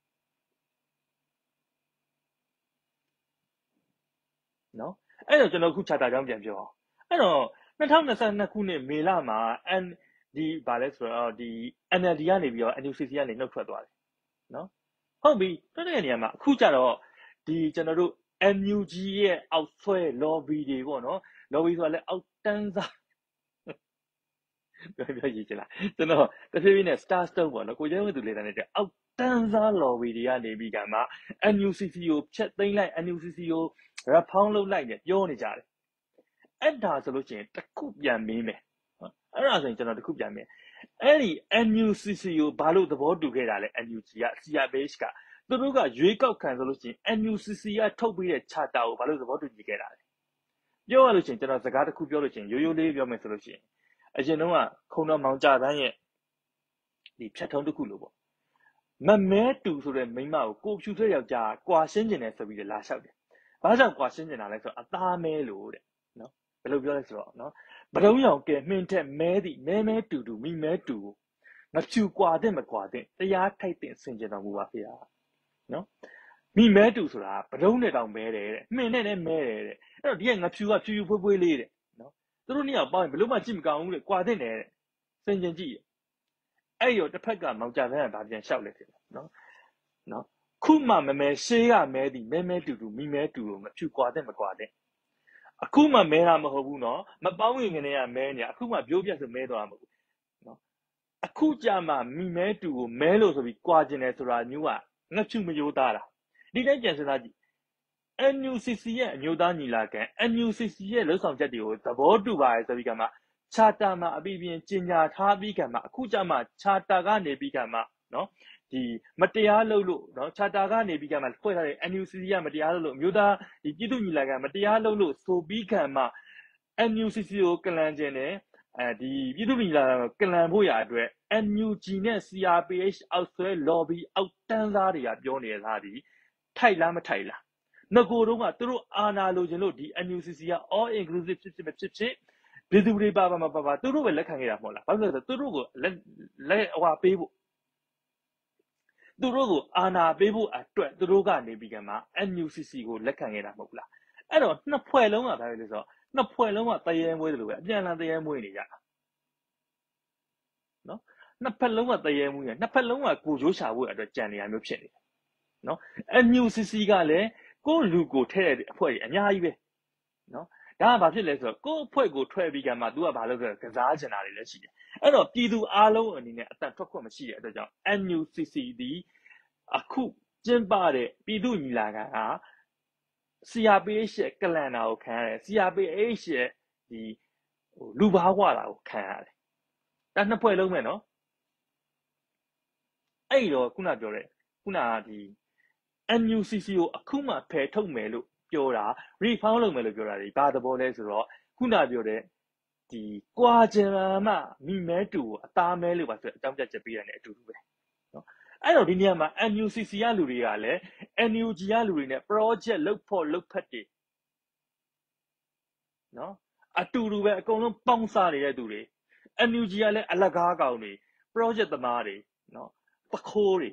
နော်အဲ့တော့ကျွန်တော်ခု charter ကြောင်းပြန်ပြောအောင်အဲ့တော့၂၀၂၂ခုနှစ်မေလမှာ N ဒီဗာလဲဆိုတော့ဒီ N L D ကနေပြီးတော့ N U C C ကနေနှုတ်ထွက်သွားတယ်နော်ဟုတ်ပြီတွတဲ့နေရာမှာအခုကြတော့ဒီကျွန်တော်တို့ N U G ရဲ့အောက်ဆွဲ lobby တွေပေါ့နော် lobby ဆိုတာလဲအောက်တန်းစားပြောပြောရည်ချင်လားကျွန်တော်တဖြည်းဖြည်းနဲ့ star stone ပေါ့နော်ကိုကျဲဝဲသူလေးတန်းနဲ့အောက်တန်းစား lobby တွေကနေပြီးကမှ N U C C ကိုဖျက်သိမ်းလိုက် N U C C ကို reform လုပ်လိုက်နဲ့ပြောနေကြတယ်အဲ့ဒါဆိုလို့ရှိရင်တစ်ခုပြန်မေးမယ်အဲ့ဒါဆိုရင်ကျွန်တော်တစ်ခုပြန်မေးအဲ့ဒီ N U C C ကိုဘာလို့သဘောတူခဲ့တာလဲ N U G က C R P H ကသူတို့ကရွေးကောက်ခံဆိုလို့ရှိရင် N U C C ကထုတ်ပြီးတဲ့ charter ကိုဘာလို့သဘောတူညီခဲ့တာလဲပြောရလို့ရှိရင်ကျွန်တော်စကားတစ်ခုပြောလို့ရှိရင်ရိုးရိုးလေးပြောမယ်ဆိုလို့ရှိရင်အရင်တော့ကခုံတော်မောင်ကြတန်းရဲ့ဒီဖြတ်ထုံးတစ်ခုလို့ပေါ့မမဲတူဆိုတဲ့မိန်းမကိုကိုဖြူဆွဲယောက်ျားကွာရှင်းကျင်တယ်ဆိုပြီးလာလျှောက်တယ်ဘာကြောင့်ကွာရှင်းကျင်တာလဲဆိုတော့အသားမဲလို့တဲ့နော်ဘယ်လိုပြောလဲဆိုတော့နော်ဗတုံးရောင်ကဲမှင်းထက်မဲသည့်မဲမဲတူတူမိမဲတူငဖြူကွာတဲ့မကွာတဲ့တရားထိုက်တဲ့ဆင်ကျင်တော်မူပါဖေဟာနော်မိမဲတူဆိုတာဗတုံးနဲ့တောင်မဲတယ်တဲ့မှင်းနဲ့လည်းမဲတယ်တဲ့အဲ့တော့ဒီကငဖြူကဖြူဖြူဖွေးဖွေးလေးတဲ့နော်သူတို့နှစ်ယောက်ပေါင်းရင်ဘယ်လို့မှကြည့်မကောင်းဘူးတဲ့ကွာတဲ့နဲ့တဲ့ဆင်ကျင်ကြည့်အဲ့ရောတစ်ဖက်ကမောင်ကြတဲ့ကဒါပြန်လျှောက်လိုက်တယ်နော်နော်ခုမှမမဲရှေးကမဲသည်မဲမဲတူတူမိမဲတူတူမဖြူကွာတဲ့မကွာတဲ့အခုမှမဲတာမဟုတ်ဘူးနော်မပေါင်းရင်ကနေကမဲနေအခုမှပြိုးပြတ်ဆိုမဲသွားမှာမဟုတ်ဘူးနော်အခုကြမှာမိမဲတူကိုမဲလို့ဆိုပြီးကွာကျင်တယ်ဆိုတာမျိုးကငှက်ချူမယိုးသားတာဒီတိုင်းကြံစည်သားကြည့် N U C C ရဲ့အမျိုးသားညီလာခံ N U C C ရဲ့လှုပ်ဆောင်ချက်တွေကိုသဘောတူပါတယ်ဆိုပြီးကမှချာတာမှာအပြည့်ပြင်းကျင်ညာထားပြီးကမှအခုကြမှာချာတာကနေပြီးကမှနော်ဒီမတရားလုပ်လို့နော်ချာတာကနေပြီးကမှဖွဲ့ထားတဲ့ N U C C ကမတရားလုပ်လို့အမျိုးသားဒီပြည်သူညီလာခံမတရားလုပ်လို့ဆိုပြီးကမှ N U C C ကိုကလန်ကျင်တယ်အဲဒီပြည်သူညီလာခံကိုကလန်ဖို့ရအတွက် N U G နဲ့ C R P H အောက်ဆွဲ lobby အောက်တန်းသားတွေကပြောနေလားဒီထိုက်လားမထိုက်လားငကိုတော့ကသူတို့အာနာလိုချင်လို့ဒီ N U C C က all inclusive ဖြစ်ဖြစ်မဖြစ်ဖြစ်ပြည်သူတွေပါပါမပါပါသူတို့ပဲလက်ခံခဲ့တာမဟုတ်လားဘာလို့လဲဆိုတော့သူတို့ကိုလက်လက်ဟွာပေးဖို့သူတို့ကိုအာနာပေးဖို့အတွက်သူတို့ကနေပြီးကမှ N U C C ကိုလက်ခံခဲ့တာမဟုတ်လားအဲ့တော့နှစ်ဖွဲ့လုံးကဘာလဲဆိုတော့နှစ်ဖွဲ့လုံးကတရေမွေးတယ်လို့ပဲအပြန်အလှန်တရေမွေးနေကြတာနော်နှစ်ဖက်လုံးကတရေမွေးနေနှစ်ဖက်လုံးကကိုကြိုးရှာဖို့အတွက်ကြံနေရမျိုးဖြစ်နေတယ်နော် N U C C ကလည်းကိုလူကိုထဲတဲ့အဖွဲ့ကြီးအများကြီးပဲနော်ဒါကဘာဖြစ်လဲဆိုတော့ကိုအဖွဲ့ကိုထွက်ပြီးကမှ तू ကဘာလို့ဆိုတော့ကစားချင်တာတွေလည်းရှိတယ်အဲ့တော့ပြည်သူအားလုံးအနေနဲ့အတန်ထွက်ခွင့်မရှိတဲ့အတွက်ကြောင့် N U C C ဒီအခုကျင်းပတဲ့ပြည်သူညီလာခံက C R P H ရဲ့ကလန်တာကိုခံရတယ် C R P H ရဲ့ဒီဟိုလူဘာဝတာကိုခံရတယ်ဒါနှစ်ဖွဲ့လုံးပဲနော်အဲ့တော့ခုနပြောတဲ့ခုနကဒီ N U C C ကိုအခုမှဖယ်ထုတ်မယ်လို့ပြောတာ refund လုပ်မယ်လို့ပြောတာဒီဘာသဘောလဲဆိုတော့ခုနပြောတဲ့ဒီကွာကျင်မှမိမဲတူကိုအသားမဲလို့ပါဆိုအကြောင်းပြချက်ပေးရတယ်အတူတူပဲနော်အဲ့တော့ဒီနေရာမှာ N U C C ကလူတွေကလည်း N U G ကလူတွေနဲ့ project လုပ်ဖို့လုပ်ဖက်တယ်နော်အတူတူပဲအကုန်လုံးပေါင်းစားနေတဲ့သူတွေ N U G ကလည်းအလကားကောင်တွေ project သမားတွေနော်ပခိုးတွေ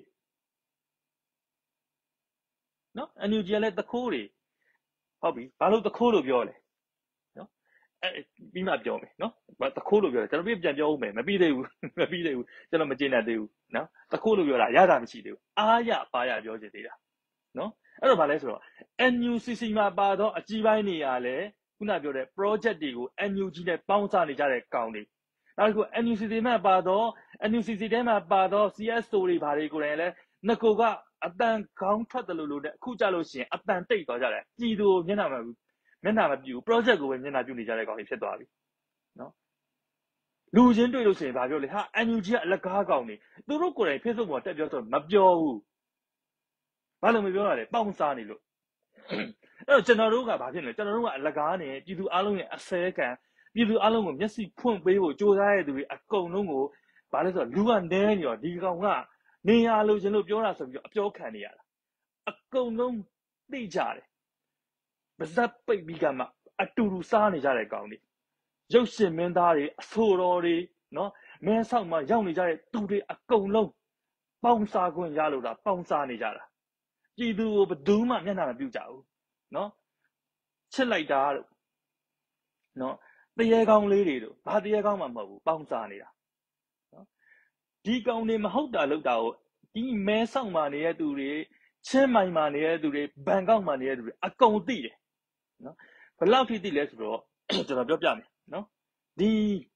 နော် N U G ကလည်းတခိုးတွေဟုတ်ပြီဘာလို့တခိုးလို့ပြောလဲနော်အဲပြီးမှပြောမယ်နော်တခိုးလို့ပြောတယ်ကျွန်တော်ပြပြန်ပြောဦးမယ်မပြီးသေးဘူးမပြီးသေးဘူးကျွန်တော်မကျေနပ်သေးဘူးနော်တခိုးလို့ပြောတာရတာမရှိသေးဘူးအားရပါရပြောချင်သေးတာနော်အဲ့တော့ဘာလဲဆိုတော့ N U C C မှာပါတော့အကြီးပိုင်းနေရလဲခုနပြောတဲ့ project တွေကို N U G နဲ့ပေါင်းစားနေကြတဲ့ကောင်တွေနောက်တစ်ခု N U C C မှာပါတော့ N U C C ထဲမှာပါတော့ C S O တွေဘာတွေကိုလည်းလဲငကိုကအတန်ခေါင်းထွက်တယ်လို့လို့တဲ့အခုကြလို့ရှိရင်အတန်တိတ်သွားကြတယ်ပြည်သူမျက်နှာမှာမျက်နှာမပြူ project ကိုပဲမျက်နှာပြူနေကြတဲ့ကောင်တွေဖြစ်သွားပြီနော်လူချင်းတွေ့လို့ရှိရင်ဘာပြောလဲဟာ N U G ကအလကားကောင်တွေသူတို့ကိုယ်တိုင် Facebook ပေါ်တက်ပြောဆိုမပြောဘူးဘာလို့မပြောရလဲပေါင်းစားနေလို့အဲ့တော့ကျွန်တော်တို့ကဘာဖြစ်လဲကျွန်တော်တို့ကအလကားနဲ့ပြည်သူအလုံးရဲ့အစဲခံပြည်သူအလုံးကိုမျက်စိဖွင့်ပေးဖို့ကြိုးစားရတဲ့သူတွေအကုန်လုံးကိုဘာလဲဆိုတော့လူကနဲနေရောဒီကောင်ကနေရလို့ရှင်လို့ပြောတာဆိုပြီးတော့အပြောခံနေရတာအကုန်လုံးသိကြတယ်ပါဇက်ပိတ်ပြီးကမှအတူတူစားနေကြတဲ့ကောင်တွေရုပ်ရှင်မင်းသားတွေအဆိုတော်တွေနော်မဲဆောက်မှာရောက်နေကြတဲ့သူတွေအကုန်လုံးပေါင်းစားခွင့်ရလို့တာပေါင်းစားနေကြတာပြည်သူကိုဘယ်သူမှမျက်နှာမပြုကြဘူးနော်ချစ်လိုက်တာတို့နော်တရေကောင်းလေးတွေတို့ဘာတရေကောင်းမှမဟုတ်ဘူးပေါင်းစားနေတာနော်ဒီကောင်တွေမဟုတ်တာလောက်တာကိုဒီမဲဆောက်မှာနေတဲ့သူတွေချင်းမိုင်မှာနေတဲ့သူတွေဘန်ကောက်မှာနေတဲ့သူတွေအကုန်သိတယ်နော်ဘယ်လောက်ထိသိလဲဆိုတော့ကျွန်တော်ပြောပြမယ်နော်ဒီ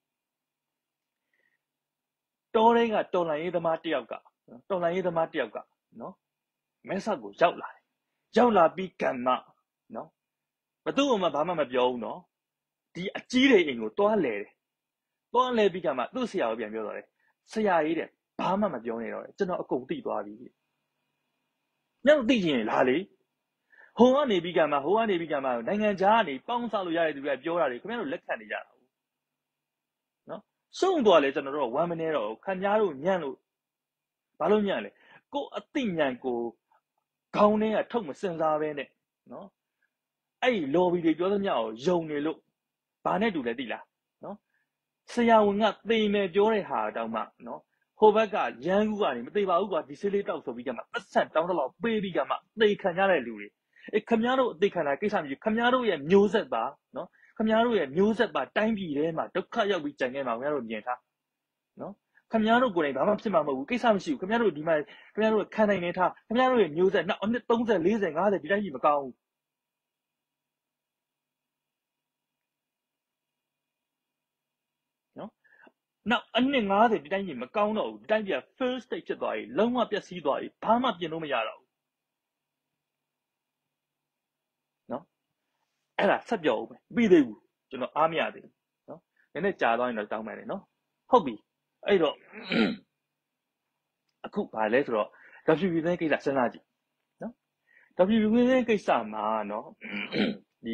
တော်ရင်းကတော်လန်ရေးသမားတယောက်ကတော်လန်ရေးသမားတယောက်ကနော်မဲဆောက်ကိုရောက်လာတယ်ရောက်လာပြီးကံမနော်ဘသူ့မှဘာမှမပြောဘူးနော်ဒီအကြီးတွေအိမ်ကိုတွားလဲတယ်တွားလဲပြီးကမှသူ့ဆရာကိုပြန်ပြောတော့တယ်ဆရာကြီးတဲ့ဘာမှမပြောနေတော့တယ်ကျွန်တော်အကုန်သိသွားပြီညတော့သိချင်လားလေဟိုကနေပြီးကမှဟိုကနေပြီးကမှနိုင်ငံခြားကနေပေါင်းစားလို့ရတဲ့သူတွေပြောတာတွေခင်ဗျားတို့လက်ခံနေကြတာနော်စုံသွားလဲကျွန်တော်တို့ဝမ်းမနေတော့ခင်ဗျားတို့ညံ့လို့ဘာလို့ညံ့လဲကိုအသိဉာဏ်ကိုခေါင်းထဲကထုတ်မစင်စားပဲနဲ့နော်အဲ့ lobby တွေပြောသမျှကိုယုံနေလို့ဘာနဲ့တူလဲသိလားနော်ဆရာဝန်ကသေမယ်ပြောတဲ့ဟာတောင်မှနော်ဟိုဘက်ကရန်ကူကနေမသေးပါဘူးကွာဒီဆေးလေးတောက်ဆိုပြီးကမှပတ်ဆက်တောင်းတော့ပေးပြီးကမှသေခံရတဲ့လူတွေအဲခမည်းတော်အသေးခံတာကိစ္စမျိုးခမည်းတော်ရဲ့မျိုးဆက်ပါနော်ခမည်းတော်ရဲ့မျိုးဆက်ပါတိုင်းပြည်ထဲမှာဒုက္ခရောက်ပြီးကြံခဲ့မှာခင်ဗျားတို့မြင်ထားနော်ခင်ဗျားတို့ကိုယ်တိုင်ဘာမှဖြစ်မှာမဟုတ်ဘူးကိစ္စမရှိဘူးခင်ဗျားတို့ဒီမှာခင်ဗျားတို့ခံနိုင်နေထားခင်ဗျားတို့ရဲ့မျိုးဆက်နောက်အနှစ်သုံးဆယ်လေးဆယ်ငါးဆယ်ဒီတိုင်းကြီးမကောင်းဘူးနော်နောက်အနှစ်ငါးဆယ်ဒီတိုင်းကြီးမကောင်းတော့ဘူးဒီတိုင်းကြီးက first stage ဖြစ်သွားပြီလုံးဝပျက်စီးသွားပြီဘာမှပြင်လို့မရတော့ဘူးနော်အဲ့ဒါဆက်ပြောဦးမယ်ပြီးသေးဘူးကျွန်တော်အားမရသေးဘူးနော်နည်းနည်းကြာသွားရင်တော့တောင်းပန်တယ်နော်ဟုတ်ပြီအဲ့တော့အခုဘာလဲဆိုတော့ W P B ကိစ္စစဉ်းစားကြည့်နော် W P B ကိစ္စမှာနော်ဒီ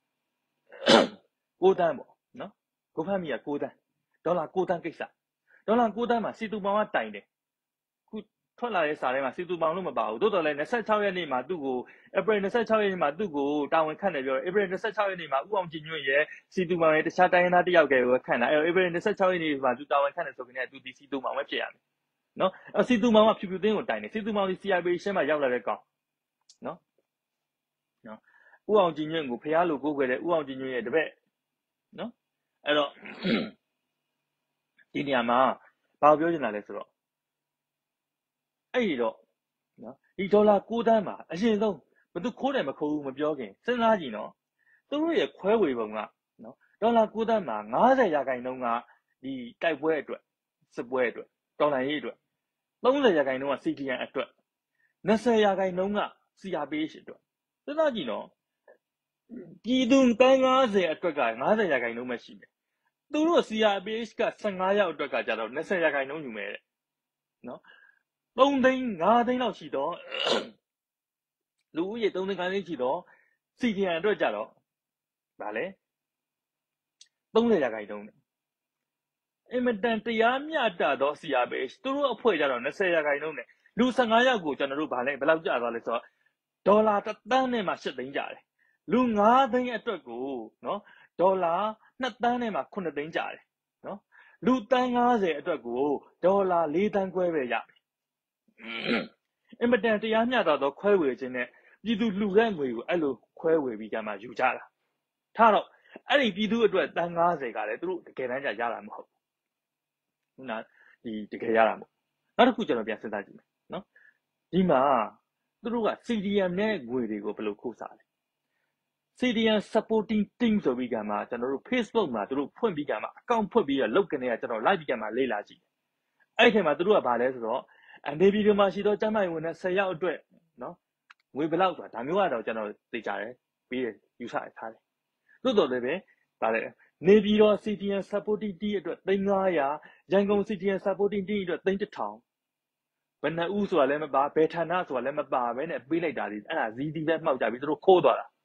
ကိုတန်းပေါ့နော်ကိုဖတ်မိကကိုတန်းဒေါ်လာကိုတန်းကိစ္စဒေါ်လာကိုတန်းမှာစီတူပေါင်ကတိုင်တယ်ခုထွက်လာတဲ့စာထဲမှာစီတူပေါင်လို့မပါဘူးတိုးတော်လည်း26ရက်နေ့မှာသူ့ကို April 26ရက်နေ့မှာသူ့ကိုတာဝန်ခန့်တယ်ပြောတယ် April 26ရက်နေ့မှာဥအောင်ကြည်ညွန့်ရဲ့စီတူပေါင်ရဲ့တခြားတိုင်းရင်းသားတယောက်ကကိုခန့်တာအဲ့တော့ April 26ရက်နေ့မှာသူတာဝန်ခန့်တယ်ဆိုပြီးနေသူဒီစီတူပေါင်ပဲဖြစ်ရမယ်နော်အဲ့စီတူပေါင်ကဖြူဖြူသိန်းကိုတိုင်တယ်စီတူပေါင်ဒီ C I P ရှင်းမှာရောက်လာတဲ့ကောင်နော်နော်ဥအောင်ကြည်ညွန့်ကိုဖျားလို့ကိုးခွေတဲ့ဥအောင်ကြည်ညွန့်ရဲ့တပည့်နော်အဲ့တော့ဒီနေရာမှာဘာပြောချင်တာလဲဆိုတော့အဲ့ဒီတော့နော်ဒီဒေါ်လာကိုတန်းမှာအရင်ဆုံးဘယ်သူခိုးတယ်မခိုးဘူးမပြောခင်စဉ်းစားကြည့်နော်သူတို့ရဲ့ခွဲဝေပုံကနော်ဒေါ်လာကိုတန်းမှာငါးဆယ်ရာခိုင်နှုန်းကဒီတိုက်ပွဲအတွက်စစ်ပွဲအတွက်တော်လှန်ရေးအတွက်သုံးဆယ်ရာခိုင်နှုန်းက C D M အတွက်ยี่สิบရာခိုင်နှုန်းက C R P H အတွက်စဉ်းစားကြည့်နော်ပြည်သူတန်းငါးဆယ်အတွက်ကငါးဆယ်ရာခိုင်နှုန်းပဲရှိတယ်သူတို့ C R P H ကဆယ့်ငါးယောက်အတွက်ကကြတော့ยี่สิบရာခိုင်နှုန်းယူမယ်တဲ့နော်သုံးသိန်းငါးသိန်းလောက်ရှိတော့လူဦးရေသုံးသိန်းငါးသိန်းရှိတော့ C D M အတွက်ကြတော့ဗာလဲသုံးဆယ်ရာခိုင်နှုန်းအင်မတန်တရားမျှတသော C R P H သူတို့အဖွဲ့ကြတော့ยี่สิบရာခိုင်နှုန်းနဲ့လူဆယ့်ငါးယောက်ကိုကျွန်တော်တို့ဗာလဲဘယ်လောက်ကျသွားလဲဆိုတော့ဒေါ်လာတစ်သန်းနဲ့မှရှစ်သိန်းကျတယ်လူငါးသိန်းအတွက်ကိုနော်ဒေါ်လာနှစ်သန်းနဲ့မှခုနှစ်သိန်းကျတယ်နော်လူတန်းငါးဆယ်အတွက်ကိုဒေါ်လာလေးသန်းခွဲပဲရမယ်အင်မတန်တရားမျှတသောခွဲဝေခြင်းနဲ့ပြည်သူလှူတဲ့ငွေကိုအဲ့လိုခွဲဝေပြီးကြမှာယူကြတာထားတော့အဲ့ဒီပြည်သူအတွက်တန်းငါးဆယ်ကလည်းသူတို့တကယ်တမ်းကျရတာမဟုတ်ဘူးခုနဒီတကယ်ရတာမဟုတ်နောက်တစ်ခုကျွန်တော်ပြန်စဉ်းစားကြည့်မယ်နော်ဒီမှာသူတို့က C D M နဲ့ငွေတွေကိုဘယ်လိုခိုးစားလဲ C D M supporting team ဆိုပြီးကမှကျွန်တော်တို့ Facebook မှာသူတို့ဖွင့်ပြီးကမှ account ဖွင့်ပြီးတော့လုပ်ကနေကကျွန်တော် live ပြီးကမှလေ့လာကြည့်အဲ့ဒီထဲမှာသူတို့ကဘာလဲဆိုတော့အနေပြည်တော်မှာရှိတော့ကျမ်းမာရေးဝန်ထမ်းဆယ်ယောက်အတွက်နော်ငွေဘယ်လောက်ဆိုတာဒါမျိုးကတော့ကျွန်တော်သိကြတယ်ပြီးရယူဆထားတယ်သို့တော်လည်းပဲဒါလည်းနေပြည်တော် C D M supporting team အတွက်သိန်းငါးရာရန်ကုန် C D M supporting team အတွက်သိန်းတစ်ထောင်ဘယ်နှဦးဆိုတာလည်းမပါဘယ်ဌာနဆိုတာလည်းမပါဘဲနဲ့ပေးလိုက်တာဒီအဲ့ဒါ Z D ပဲမှောက်ကြပြီးသူတို့ခိုးသွားတာ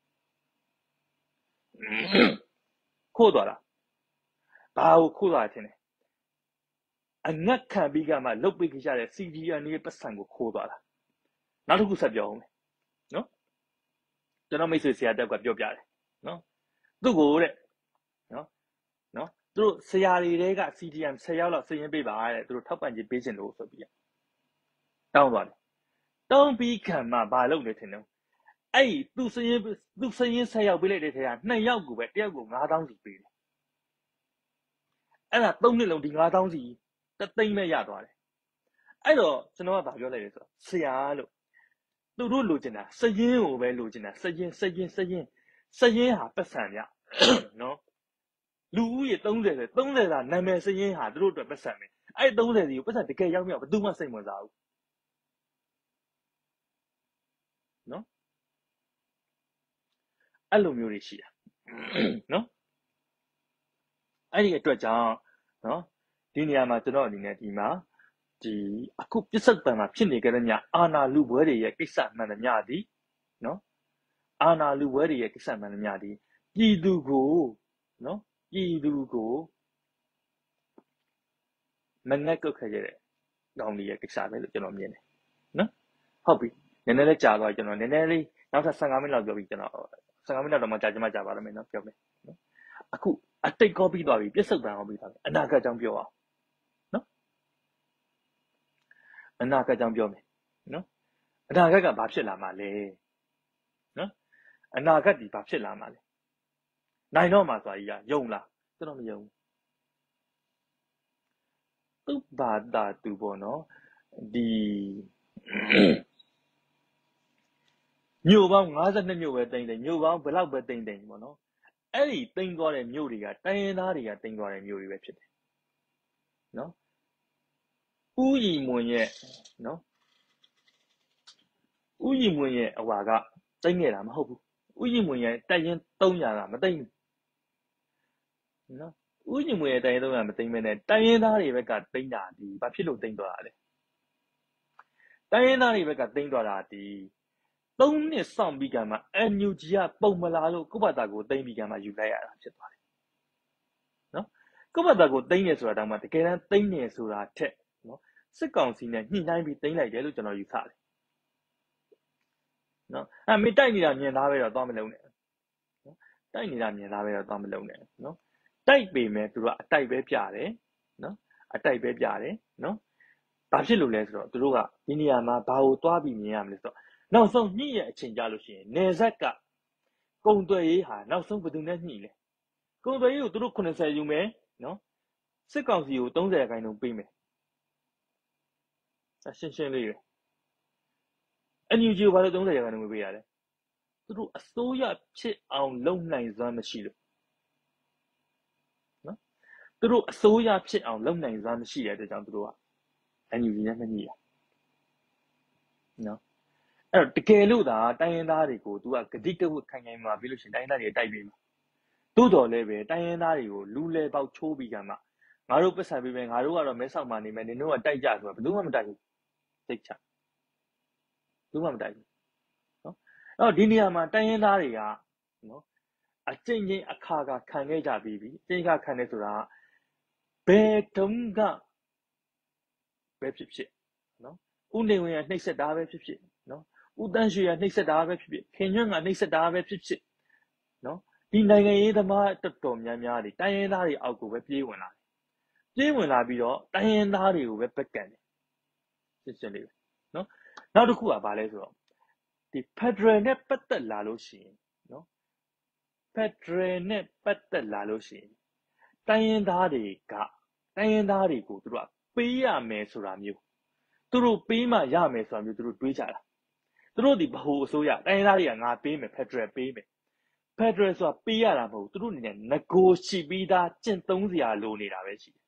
ခိုးသွားတာဘာကိုခိုးသွားတယ်အငတ်ခံပြီးကမှလုတ်ပေးကြတဲ့ C D M ရဲ့ပတ်စံကိုခိုးသွားတာနောက်တစ်ခုဆက်ပြောအောင်မယ်နော်ကျွန်တော်မိတ်ဆွေဆရာတက်ကပြောပြတယ်နော်သူ့ကိုတဲ့နော်နော်သူတို့ဆရာတွေတဲက C D M ဆယ်ယောက်လောက်စည်ရင်ပေးပါတဲ့သူတို့ထောက်ပံ့ခြင်းပေးခြင်းလို့ဆိုပြီးတောင်းသွားတယ်တောင်းပြီးခံမှဘာလုပ်နေထင်တယ်အဲ့သူစည်ရင်သူစည်ရင်ဆယ်ယောက်ပေးလိုက်တဲ့ထဲကနှစ်ယောက်ကိုပဲတယောက်ကိုငါးသောင်းစီပေးတယ်အဲ့ဒါသုံးနှစ်လုံးဒီငါးသောင်းစီတသိန်းပဲရသွားတယ်အဲ့တော့ကျွန်တော်ကဗာပြောလိုက်တယ်ဆိုတော့ဆရာလို့သူတို့လိုချင်တာစည်ရင်ကိုပဲလိုချင်တာစည်ရင်စည်ရင်စည်ရင်စည်ရင်ဟာပတ်စံရနော်လူဦးရေသုံးဆယ်ဆိုသုံးဆယ်သာနာမည်စည်ရင်ဟာသူတို့အတွက်ပတ်စံပဲအဲ့သုံးဆယ်စီကိုပတ်စံတကယ်ရောက်မြောက်ဘယ်သူမှစိတ်ဝင်စားဘူးနော်အဲ့လိုမျိုးတွေရှိတာနော်အဲ့ဒီအတွက်ကြောင့်နော်ဒီနေရာမှာကျွန်တော်အနေနဲ့ဒီမှာဒီအခုပြစ္ဆုတ်ပံမှာဖြစ်နေကြတဲ့ညအာနာလူပွဲတွေရဲ့ကိစ္စမှန်သမျှဒီနော်အာနာလူပွဲတွေရဲ့ကိစ္စမှန်သမျှဒီပြည်သူကိုနော်ပြည်သူကိုမငတ်ကုတ်ခဲ့ကြတဲ့ကောင်းကြီးရဲ့ကိစ္စပဲလို့ကျွန်တော်မြင်တယ်နော်ဟုတ်ပြီနည်းနည်းလေးကြာသွားကျွန်တော်နည်းနည်းလေးနောက်ထပ်ဆယ့်ငါးမိနစ်လောက်ပြောပြီးကျွန်တော်ဆယ့်ငါးမိနစ်တော့မှကြာချင်မှကြာပါလိမ့်မယ်နော်ပြောမယ်နော်အခုအတိတ်ကောပြီးသွားပြီပြစ္ဆုတ်ပံကောပြီးသွားပြီအနာဂတ်ကြောင့်ပြောအောင်နော်အနာဂတ်ကြောင့်ပြောမယ်နော်အနာဂတ်ကဘာဖြစ်လာမှာလဲနော်အနာဂတ်ဒီဘာဖြစ်လာမှာလဲနိုင်တော့မှာဆိုတာကြီးကယုံလားကျွန်တော်မယုံဘူးသူ့ဘာသာသူပေါ့နော်ဒီမြို့ပေါင်း၅၂မြို့ပဲတိမ့်တယ်မြို့ပေါင်းဘယ်လောက်ပဲတိမ့်တယ်ပေါ့နော်အဲ့ဒီတိမ့်သွားတဲ့မြို့တွေကတိုင်းရင်းသားတွေကတိမ့်သွားတဲ့မြို့တွေပဲဖြစ်တယ်နော်ဥယီမွန်ရဲ့နော်ဥယီမွန်ရဲ့အဝါကတိမ့်နေတာမဟုတ်ဘူးဥယီမွန်ရဲ့တိုက်ရင်၃၀၀ကမတိမ့်ဘူးနော်ဥယီမွန်ရဲ့တိုက်ရင်၃၀၀မတိမ့်မဲနဲ့တိုင်းရင်းသားတွေဘက်ကတိမ့်တာဒီဘာဖြစ်လို့တိမ့်သွားတာလဲတိုင်းရင်းသားတွေဘက်ကတိမ့်သွားတာဒီသုံးနှစ်စောင့်ပြီးကမှ အန် ယူ ဂျီ ကပုံမလာလို့ကိုယ့်ဘာသာကိုတိမ့်ပြီးကမှယူလိုက်ရတာဖြစ်သွားတယ်နော်ကိုယ့်ဘာသာကိုတိမ့်နေဆိုတာတောင်မှတကယ်တမ်းတိမ့်နေဆိုတာထက်နော်စစ်ကောင်စီနဲ့ညှိနှိုင်းပြီးတိမ့်လိုက်တယ်လို့ကျွန်တော်ယူဆတယ်နော်အဲမင်းတိုက်နေတာမြင်သားပဲတော့သွားမလုံးနဲ့နော်တိုက်နေတာမြင်သားပဲတော့သွားမလုံးနဲ့နော်တိုက်ပေမဲ့သူတို့ကအတိုက်ပဲပြတယ်နော်အတိုက်ပဲပြတယ်နော်ဘာဖြစ်လို့လဲဆိုတော့သူတို့ကဒီနေရာမှာဘာကိုသွားပြီးမြင်ရမလဲဆိုတော့နောက်ဆုံးညှိရဲ့အချိန်ကြလို့ရှိရင်နေဆက်ကကုံသွယ်ရေးဟာနောက်ဆုံးဘယ်သူနဲ့ညှိလဲကုံသွယ်ရေးကိုသူတို့ခုနှစ်ဆယ်ယူမယ်နော်စစ်ကောင်စီကို၃၀ရာခိုင်နှုန်းပေးမယ်အရှင်းရှင်းလေးပဲအန် ယူ ဂျီ ကိုဘာလို့၃၀ရာခိုင်နှုန်းပေးရလဲသူတို့အစိုးရဖြစ်အောင်လုပ်နိုင်စွမ်းမရှိလို့နော်သူတို့အစိုးရဖြစ်အောင်လုပ်နိုင်စွမ်းမရှိတဲ့အတွက်ကြောင့်သူတို့ကအန် ယူ ဂျီ နဲ့မညှိရနော်အဲ့တော့တကယ်လို့သာတိုင်းရင်းသားတွေကို तू ကဂတိကဝတ်ခိုင်ခိုင်မာပြီးလို့ရှိရင်တိုင်းရင်းသားတွေတိုက်ပြီးမှာတိုးတော်လည်းပဲတိုင်းရင်းသားတွေကိုလူလဲပေါက်ချိုးပြီးကမှငါတို့ပတ်စံပြီးမယ်ငါတို့ကတော့မဲဆောက်မှာနေမယ်နင်တို့ကတိုက်ကြဆိုတော့ဘယ်သူမှမတိုက်ဘူးသိချဘယ်သူမှမတိုက်ဘူးနော်အဲ့တော့ဒီနေရာမှာတိုင်းရင်းသားတွေကနော်အကျဉ်းချင်းအခါခါခံခဲ့ကြပြီးပြီအကျဉ်းခါခံနေဆိုတာဘယ်တုန်းကပဲဖြစ်ဖြစ်နော်ဦးနေဝင်ကနှိပ်စက်တာပဲဖြစ်ဖြစ်နော်ဦးတန်းရွှေကနှိပ်စက်တာပဲဖြစ်ဖြစ်ခင်ညွန့်ကနှိပ်စက်တာပဲဖြစ်ဖြစ်နော်ဒီနိုင်ငံရေးသမားတော်တော်များများတွေတိုင်းရင်းသားတွေအောက်ကိုပဲပြေးဝင်လာတယ်ပြေးဝင်လာပြီးတော့တိုင်းရင်းသားတွေကိုပဲပက်ကန်တယ်ရှင်းရှင်းလေးပဲနော်နောက်တစ်ခုကဘာလဲဆိုတော့ဒီ Federal နဲ့ပတ်သက်လာလို့ရှိရင်နော် Federal နဲ့ပတ်သက်လာလို့ရှိရင်တိုင်းရင်းသားတွေကတိုင်းရင်းသားတွေကိုသူတို့ကပေးရမယ်ဆိုတာမျိုးသူတို့ပေးမှရမယ်ဆိုတာမျိုးသူတို့တွေးကြတာသူတို့ဒီဗဟိုအစိုးရတိုင်းရင်းသားတွေကငါပေးမယ် Federal ပေးမယ် Federal ဆိုတာပေးရတာမဟုတ်သူတို့အနေနဲ့ negotiate ပြီးသားကျင့်သုံးစရာလိုနေတာပဲရှိတယ်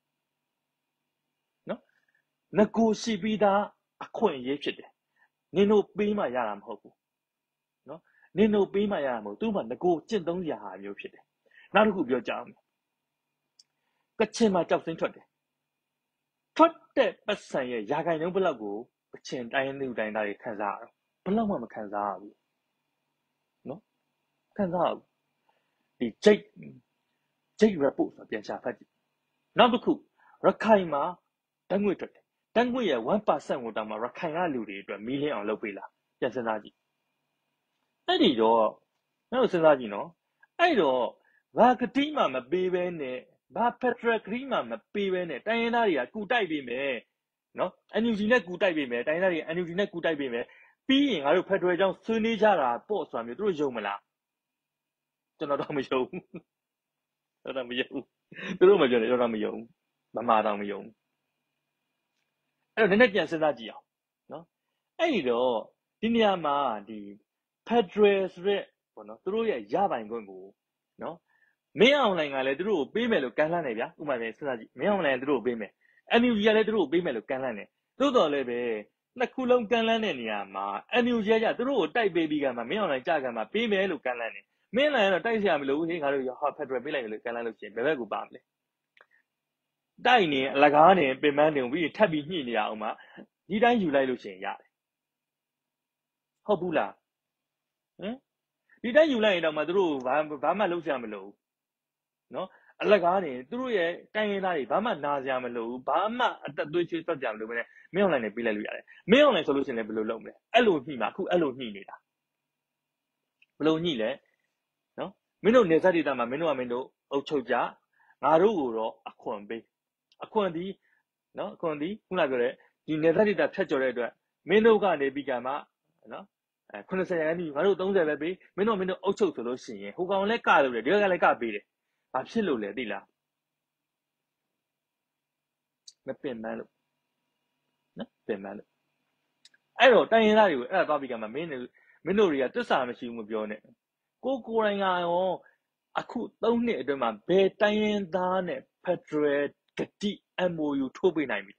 နော် negotiate ပြီးသားအခွင့်အရေးဖြစ်တယ်နင်တို့ပေးမှရတာမဟုတ်ဘူးနော်နင်တို့ပေးမှရတာမဟုတ်သူ့မှာ nego ကျင့်သုံးစရာဟာမျိုးဖြစ်တယ်နောက်တစ်ခုပြောကြအောင်ကချင်မှာကြောက်စင်းထွက်တယ်ထွက်တဲ့ပတ်စံရဲ့ရာခိုင်နှုန်းဘယ်လောက်ကိုကချင်တိုင်းလူတိုင်းသားတွေခံစားရတော့ဘယ်လောက်မှမခံစားရဘူးနော်ခံစားရဘူးဒီ Jake Jake report ဆိုပြန်ရှာဖတ်ကြည့်နောက်တစ်ခုရခိုင်မှာတန်းငွေထွက်တယ်တန်းငွေရဲ့ one percent ကိုတောင်မှရခိုင်ကလူတွေအတွက်မီးလင်းအောင်လုပ်ပေးလားပြန်စဉ်းစားကြည့်အဲ့ဒီတော့နောက်စဉ်းစားကြည့်နော်အဲ့တော့ဘာကတိမှမပေးဘဲနဲ့ဘာဖက်ဒရယ်ကတိမှမပေးဘဲနဲ့တိုင်းရင်းသားတွေကကူတိုက်ပေးမယ်နော် အန် ယူ ဂျီ နဲ့ကူတိုက်ပေးမယ်တိုင်းရင်းသားတွေ အန် ယူ ဂျီ နဲ့ကူတိုက်ပေးမယ်ပြီးရင်ငါတို့ဖက်ဒရယ်ကြောင့်ဆွေးနွေးကြတာပေါ့ဆိုတာမျိုးသူတို့ယုံမလားကျွန်တော်တော့မယုံဘူးကျွန်တော်မယုံဘူးသူတို့မပြောနဲ့ကျွန်တော်မယုံဘူးမမှားတော့မယုံဘူးအဲ့တော့နည်းနည်းပြန်စဉ်းစားကြည့်အောင်နော်အဲ့ဒီတော့ဒီနေရာမှာဒီ Federal ဆိုတဲ့ပေါ့နော်သူတို့ရဲ့ရပိုင်ခွင့်ကိုနော်မင်းအောင်လိုင်ကလည်းသူတို့ကိုပေးမယ်လို့ကမ်းလှမ်းတယ်ဗျာဥပမာပဲစဉ်းစားကြည့်မင်းအောင်လိုင်ကသူတို့ကိုပေးမယ် အန် ယူ ဂျီ ကလည်းသူတို့ကိုပေးမယ်လို့ကမ်းလှမ်းတယ်သို့တော်လည်းပဲနှစ်ခုလုံးကမ်းလှမ်းတဲ့နေရာမှာ အန် ယူ ဂျီ ကသူတို့ကိုတိုက်ပေးပြီးကမှမင်းအောင်လိုင်ကြကမှပေးမယ်လို့ကမ်းလှမ်းတယ်မင်းလည်းတော့တိုက်เสียမလို့ဟေးငါတို့ဟာ Federal ပေးလိုက်လို့ကမ်းလှမ်းလို့ရှိရင်ဘယ်ဘက်ကိုပါမလဲတိုက်နေအလကားနေပင်ပန်းနေပြီးထပ်ပြီးညှိနေရအောင်မှာဒီတိုင်းယူလိုက်လို့ရှိရင်ရတယ်ဟုတ်ဘူးလားဟင်ဒီတိုင်းယူလိုက်ရင်တော့မှသူတို့ဘာဘာမှလုပ်เสียမလို့နော်အလကားနေသူတို့ရဲ့တိုင်းရင်းသားတွေဘာမှနာစရာမလိုဘူးဘာမှအသက်သွေးချွေးသွက်ကြမလို့ပဲမင်းအောင်လိုက်နေပေးလိုက်လို့ရတယ်မင်းအောင်လိုက်ဆိုလို့ရှိရင်လည်းဘယ်လိုလုပ်မလဲအဲ့လိုညှိမှာအခုအဲ့လိုညှိနေတာဘယ်လိုညှိလဲနော်မင်းတို့နေဆက်ဒေသမှာမင်းတို့ကမင်းတို့အုပ်ချုပ်ကြငါတို့ကိုတော့အခွန်ပေးအခွန်ဒီနော်အခွန်ဒီခုနပြောတဲ့ဒီနေဆက်ဒေသဖြတ်ကျော်တဲ့အတွက်မင်းတို့ကနေပြီးကမှနော်အဲခုနှစ်ဆယ်ရာခိုင်နှုန်းငါတို့သုံးဆယ်ပဲပေးမင်းတို့မင်းတို့အုပ်ချုပ်ဆိုလို့ရှိရင်ဟိုကောင်လည်းကလို့တယ်ဒီကလည်းကပေးတယ်ဘာဖြစ်လို့လဲသိလားမပင်ပန်းလို့နော်ပင်ပန်းလို့အဲ့တော့တိုင်းရင်းသားတွေကိုအဲ့ဒါသွားပြီးကမှမင်းတို့မင်းတို့တွေကတစ္ဆာမရှိဘူးမပြောနဲ့ကိုကိုယ်တိုင်ကရောအခုသုံးနှစ်အတွင်းမှာဘယ်တိုင်းရင်းသားနဲ့ Federal ဂတိ M O U ထိုးပေးနိုင်ပြီ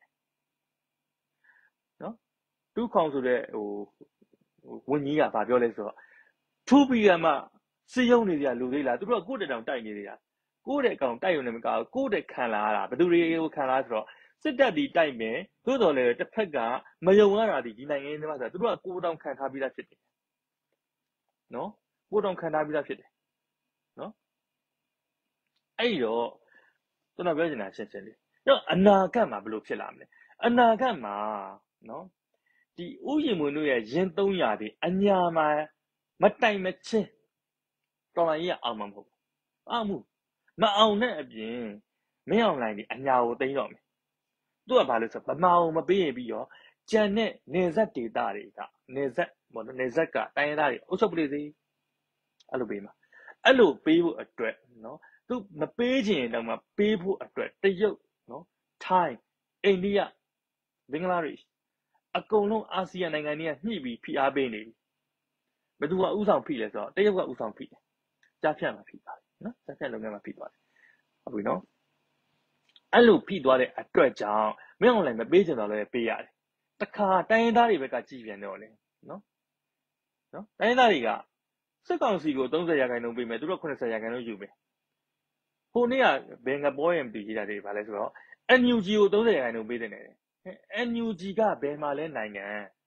နော်တူးခေါင်ဆိုတဲ့ဟိုဝန်ကြီးကဗာပြောလဲဆိုတော့ထိုးပြီးကမှစီယုံနေကြလူသေးလားသူတို့ကကိုယ့်တက်တောင်တိုက်နေသေးတာကိုယ့်တဲ့ကောင်တိုက်ရုံနဲ့မကဘူးကိုယ့်တဲ့ခံလာရတာဘယ်သူတွေကိုခံလာဆိုတော့စစ်တပ်ဒီတိုက်မယ်သို့တော်လည်းတစ်ဖက်ကမယုံရတာဒီဒီနိုင်ငံရေးသမားဆိုတော့သူတို့ကကိုယ်တောင်ခံထားပြီးသားဖြစ်တယ်နော်ကိုယ်တောင်ခံထားပြီးသားဖြစ်တယ်နော်အဲ့တော့ကျွန်တော်ပြောချင်တာရှင်းရှင်းလေးတော့အနာဂတ်မှာဘယ်လိုဖြစ်လာမလဲအနာဂတ်မှာနော်ဒီဥယျာဉ်မွေတို့ရဲ့ရင်းသုံးရာတွေအညာမှာမတိုင်မချင်းတော်လိုင်းကြီးကအောင်မှာမဟုတ်ဘူးအောင်မှုမအောင်တဲ့အပြင်မင်းအောင်လိုင်းဒီအညာကိုသိမ်းတော့မယ်သူကဘာလို့ဆိုဗမာအောင်မပေးရင်ပြီးတော့ကြံတဲ့နေဆက်ဒေတာတွေကနေဆက်ဘောနော်နေဆက်ကတိုင်းရသားတွေအုပ်ချုပ်ပလိစေအဲ့လိုပေးမှာအဲ့လိုပေးဖို့အတွက်နော်သူမပေးချင်တော့မှပေးဖို့အတွက်တရုတ်နော်ထိုင်းအိန္ဒိယဘင်္ဂလားဒေ့ရှ်အကုန်လုံးအာဆီယံနိုင်ငံတွေကညှိပြီးဖိအားပေးနေပြီဘယ်သူကဥဆောင်ဖိလဲဆိုတော့တရုတ်ကဥဆောင်ဖိတယ်ကြားဖြတ်မှာဖိသွားတယ်နော်ကြားဖြတ်လုပ်ငန်းမှာဖိသွားတယ်ဟုတ်ပြီနော်အဲ့လိုဖိသွားတဲ့အတွက်ကြောင့်မင်းအောင်လည်းမပေးချင်တော့လည်းပေးရတယ်တခါတိုင်းရင်းသားတွေဘက်ကကြည်ပြန်တော့လေနော်နော်တိုင်းရင်းသားတွေကစစ်ကောင်စီကိုသုံးဆယ်ရာခိုင်နှုန်းပေးမယ်သူတို့ခုနှစ်ဆယ်ရာခိုင်နှုန်းယူမယ်ဟိုနေ့ကဘင်္ဂပေါ်ရင်ပြည်ကြီးတာတွေဗာလဲဆိုတော့ N U G ကိုသုံးဆယ်ရာခိုင်နှုန်းပေးတယ်နေတယ် N U G ကဘယ်မှာလဲနိုင်ငံ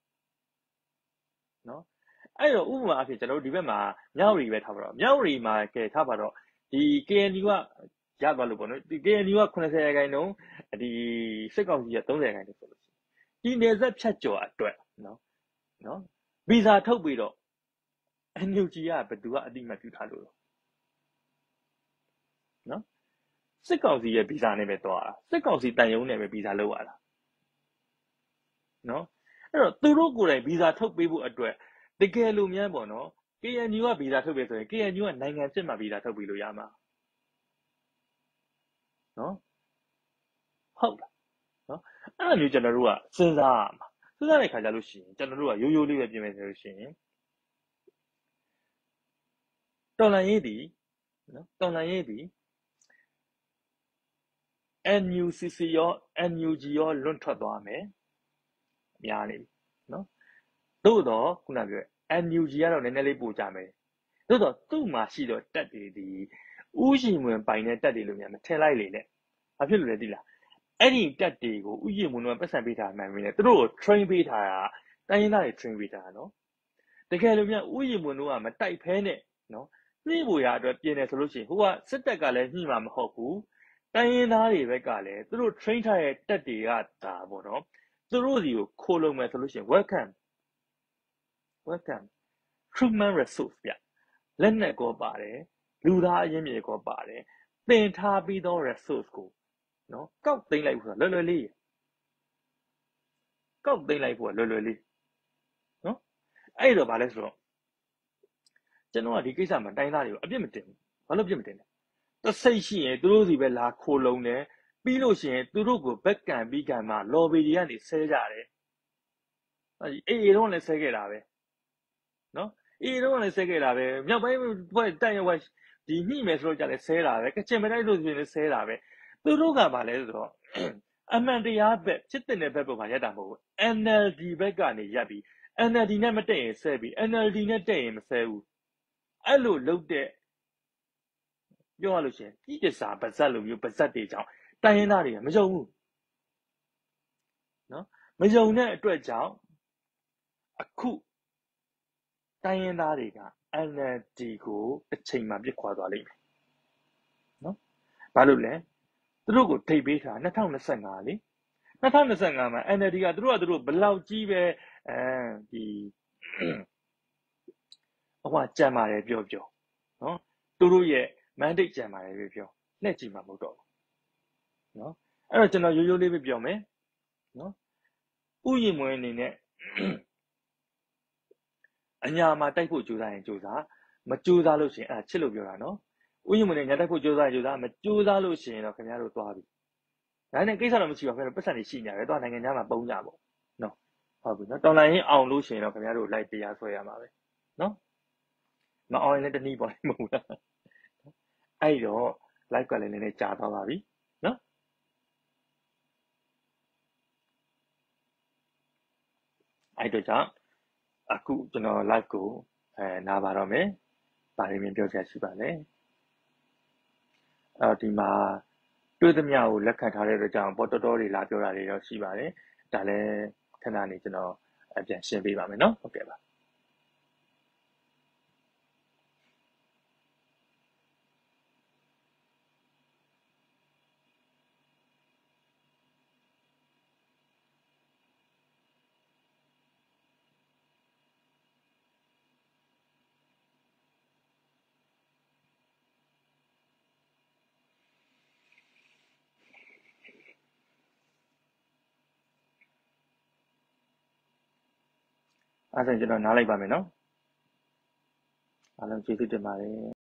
နော်အဲ့တော့ဥပမာအဖြစ်ကျွန်တော်တို့ဒီဘက်မှာမြောက်ရီပဲထားပါတော့မြောက်ရီမှာကဲထားပါတော့ဒီ K N U ကရသွားလို့ပေါ့နော်ဒီ K N U ကခုနှစ်ဆယ်ရာခိုင်နှုန်းဒီစစ်ကောင်စီကသုံးဆယ်ရာခိုင်နှုန်းဆိုလို့ဒီနေဆက်ဖြတ်ကျော်အတွက်နော်နော်ဗီဇာထုတ်ပြီးတော့ N U G ကဘယ်သူကအတိမတ်ပြုထားလို့နော်စစ်ကောင်စီရဲ့ဗီဇာနဲ့ပဲသွားတာစစ်ကောင်စီတန်ယုံနဲ့ပဲဗီဇာလုပ်ရတာနော်အဲ့တော့သူတို့ကိုယ်တိုင်ဗီဇာထုတ်ပေးဖို့အတွက်တကယ်လို့များပေါ့နော် K N U ကဗီဇာထုတ်ပေးဆိုရင် K N U ကနိုင်ငံဖြစ်မှဗီဇာထုတ်ပေးလို့ရမှာနော်ဟုတ်လားနော်အဲ့လိုမျိုးကျွန်တော်တို့ကစဉ်းစားရမှာစဉ်းစားတဲ့ခါကျလို့ရှိရင်ကျွန်တော်တို့ကရိုးရိုးလေးပဲပြင်မယ်ဆိုလို့ရှိရင်တော်လန်ရေးဒီနော်တော်လန်ရေးဒီ N U C C ရော N U G ရောလွတ်ထွက်သွားမယ်များနေပြီနော်သို့တော့ခုနပြော N U G ကတော့နည်းနည်းလေးပိုကြမယ်သို့တော့သူ့မှာရှိတော့တက်တွေဒီဥယျာဉ်ဝင်ပိုင်တဲ့တက်တွေလို့များမထင်လိုက်လေနဲ့ဘာဖြစ်လို့လဲသိလားအဲ့ဒီတက်တွေကိုဥယျာဉ်ဝင်တော့ပတ်စံပေးထားမှန်ပြီလေသူတို့ကို train ပေးထားတာတိုင်းရင်းသားတွေ train ပေးထားတာနော်တကယ်လို့များဥယျာဉ်ဝင်တော့ကမတိုက်ဖဲနဲ့နော်နှိမ့်ဖို့ရအတွက်ပြင်တယ်ဆိုလို့ရှိရင်ဟိုကစစ်တပ်ကလည်းညှိမှာမဟုတ်ဘူးတိုင်းရင်းသားတွေဘက်ကလည်းသူတို့ train ထားတဲ့တက်တွေကဒါပေါ့နော်သူတို့စီကိုခိုးလုံးမယ်ဆိုလို့ရှိရင် welcome welcome human resource ပြလက်နက်ကောပါတယ်လူသားအရင်းမြစ်ကောပါတယ်သင်ထားပြီးသော resource ကိုနော်ကောက်သိမ်းလိုက်ဖို့ဆိုလွယ်လွယ်လေးကောက်သိမ်းလိုက်ဖို့လွယ်လွယ်လေးနော်အဲ့တော့ဗာလဲဆိုတော့ကျွန်တော်ကဒီကိစ္စမှာတိုင်းသားတွေကိုအပြစ်မတင်ဘူးဘာလို့အပြစ်မတင်လဲတစိတ်ရှိရင်သူတို့စီပဲလာခိုးလုံးတယ်ပြီးလို့ရှိရင်သူတို့ကိုဘက်ကန်ပြီးကန်မှ lobby တွေကနေဆဲကြတယ်အေးအေးတော့လည်းဆဲခဲ့တာပဲနော်အေးတော့လည်းဆဲခဲ့တာပဲမြောက်ပိုင်းဘက်တိုက်ရွက်ဒီညှိမယ်ဆိုတော့ကြလည်းဆဲတာပဲကချင်မတိုက်လို့ဆိုရင်လည်းဆဲတာပဲသူတို့ကဗာလဲဆိုတော့အမှန်တရားဘက်ချစ်တဲ့ဘက်ပေါ်မှာရက်တာမဟုတ်ဘူး N L D ဘက်ကနေရက်ပြီး N L D နဲ့မတက်ရင်ဆဲပြီး N L D နဲ့တက်ရင်မဆဲဘူးအဲ့လိုလုပ်တဲ့ပြောရလို့ရှိရင်ပြည်တစားပါဇက်လိုမျိုးပါဇက်တွေကြောင့်တိုင်းရင်းသားတွေကမယုံဘူးနော်မယုံတဲ့အတွက်ကြောင့်အခုတိုင်းရင်းသားတွေက N L D ကိုအချိန်မှပြစ်ခွာသွားလိမ့်မယ်နော်ဘာလို့လဲသူတို့ကိုထိပ်ပေးထား၂၀၂၅လေ၂၀၂၅မှာ N L D ကသူတို့ကသူတို့ဘလောက်ကြီးပဲအဲဒီဟိုကကြံပါတယ်ပြောပြောနော်သူတို့ရဲ့ mandate ကြံပါတယ်ပြောပြောလှည့်ကြည့်မှာမဟုတ်တော့ဘူးနော်အဲ့တော့ကျွန်တော်ရိုးရိုးလေးပဲပြောမယ်နော်ဥယျာဉ်မွေးအနေနဲ့အညာမှာတိုက်ဖို့ကြိုးစားရင်ကြိုးစားမကြိုးစားလို့ရှိရင်အဲ့ဒါချစ်လို့ပြောတာနော်ဥယျာဉ်မွေးနဲ့ညာတိုက်ဖို့ကြိုးစားရင်ကြိုးစားမကြိုးစားလို့ရှိရင်တော့ခင်ဗျားတို့သွားပြီဒါနဲ့ကိစ္စတော့မရှိပါဘူးပတ်စံနေရှိနေတယ်တော့နိုင်ငံသားမှာပုံကြပေါ့နော်ဟုတ်ပြီနော်တော်လိုင်းရင်အောင်လို့ရှိရင်တော့ခင်ဗျားတို့လိုက်တရားဆွဲရမှာပဲနော်မအောင်ရင်လည်းတနည်းပေါ့မဟုတ်လားအဲ့တော့ live ကလည်းနည်းနည်းကြာသွားပါပြီနော်အဲ့တော့ကြောင့်အခုကျွန်တော် live ကိုအဲနားပါတော့မယ်ဗာရင်းမြင်ပြောချင်ရှိပါလဲအဲ့ဒီမှာတွေ့သမျှကိုလက်ခံထားတဲ့အတွက်ကြောင့်ပေါ်တော်တော်တွေလာပြောတာတွေတော့ရှိပါတယ်ဒါလည်းခဏနေကျွန်တော်အပြန်ရှင်းပေးပါမယ်နော်ဟုတ်ကဲ့ပါအဲ့ဒါကျွန်တော်နားလိုက်ပါမယ်နော်အားလုံးကျေးဇူးတင်ပါတယ်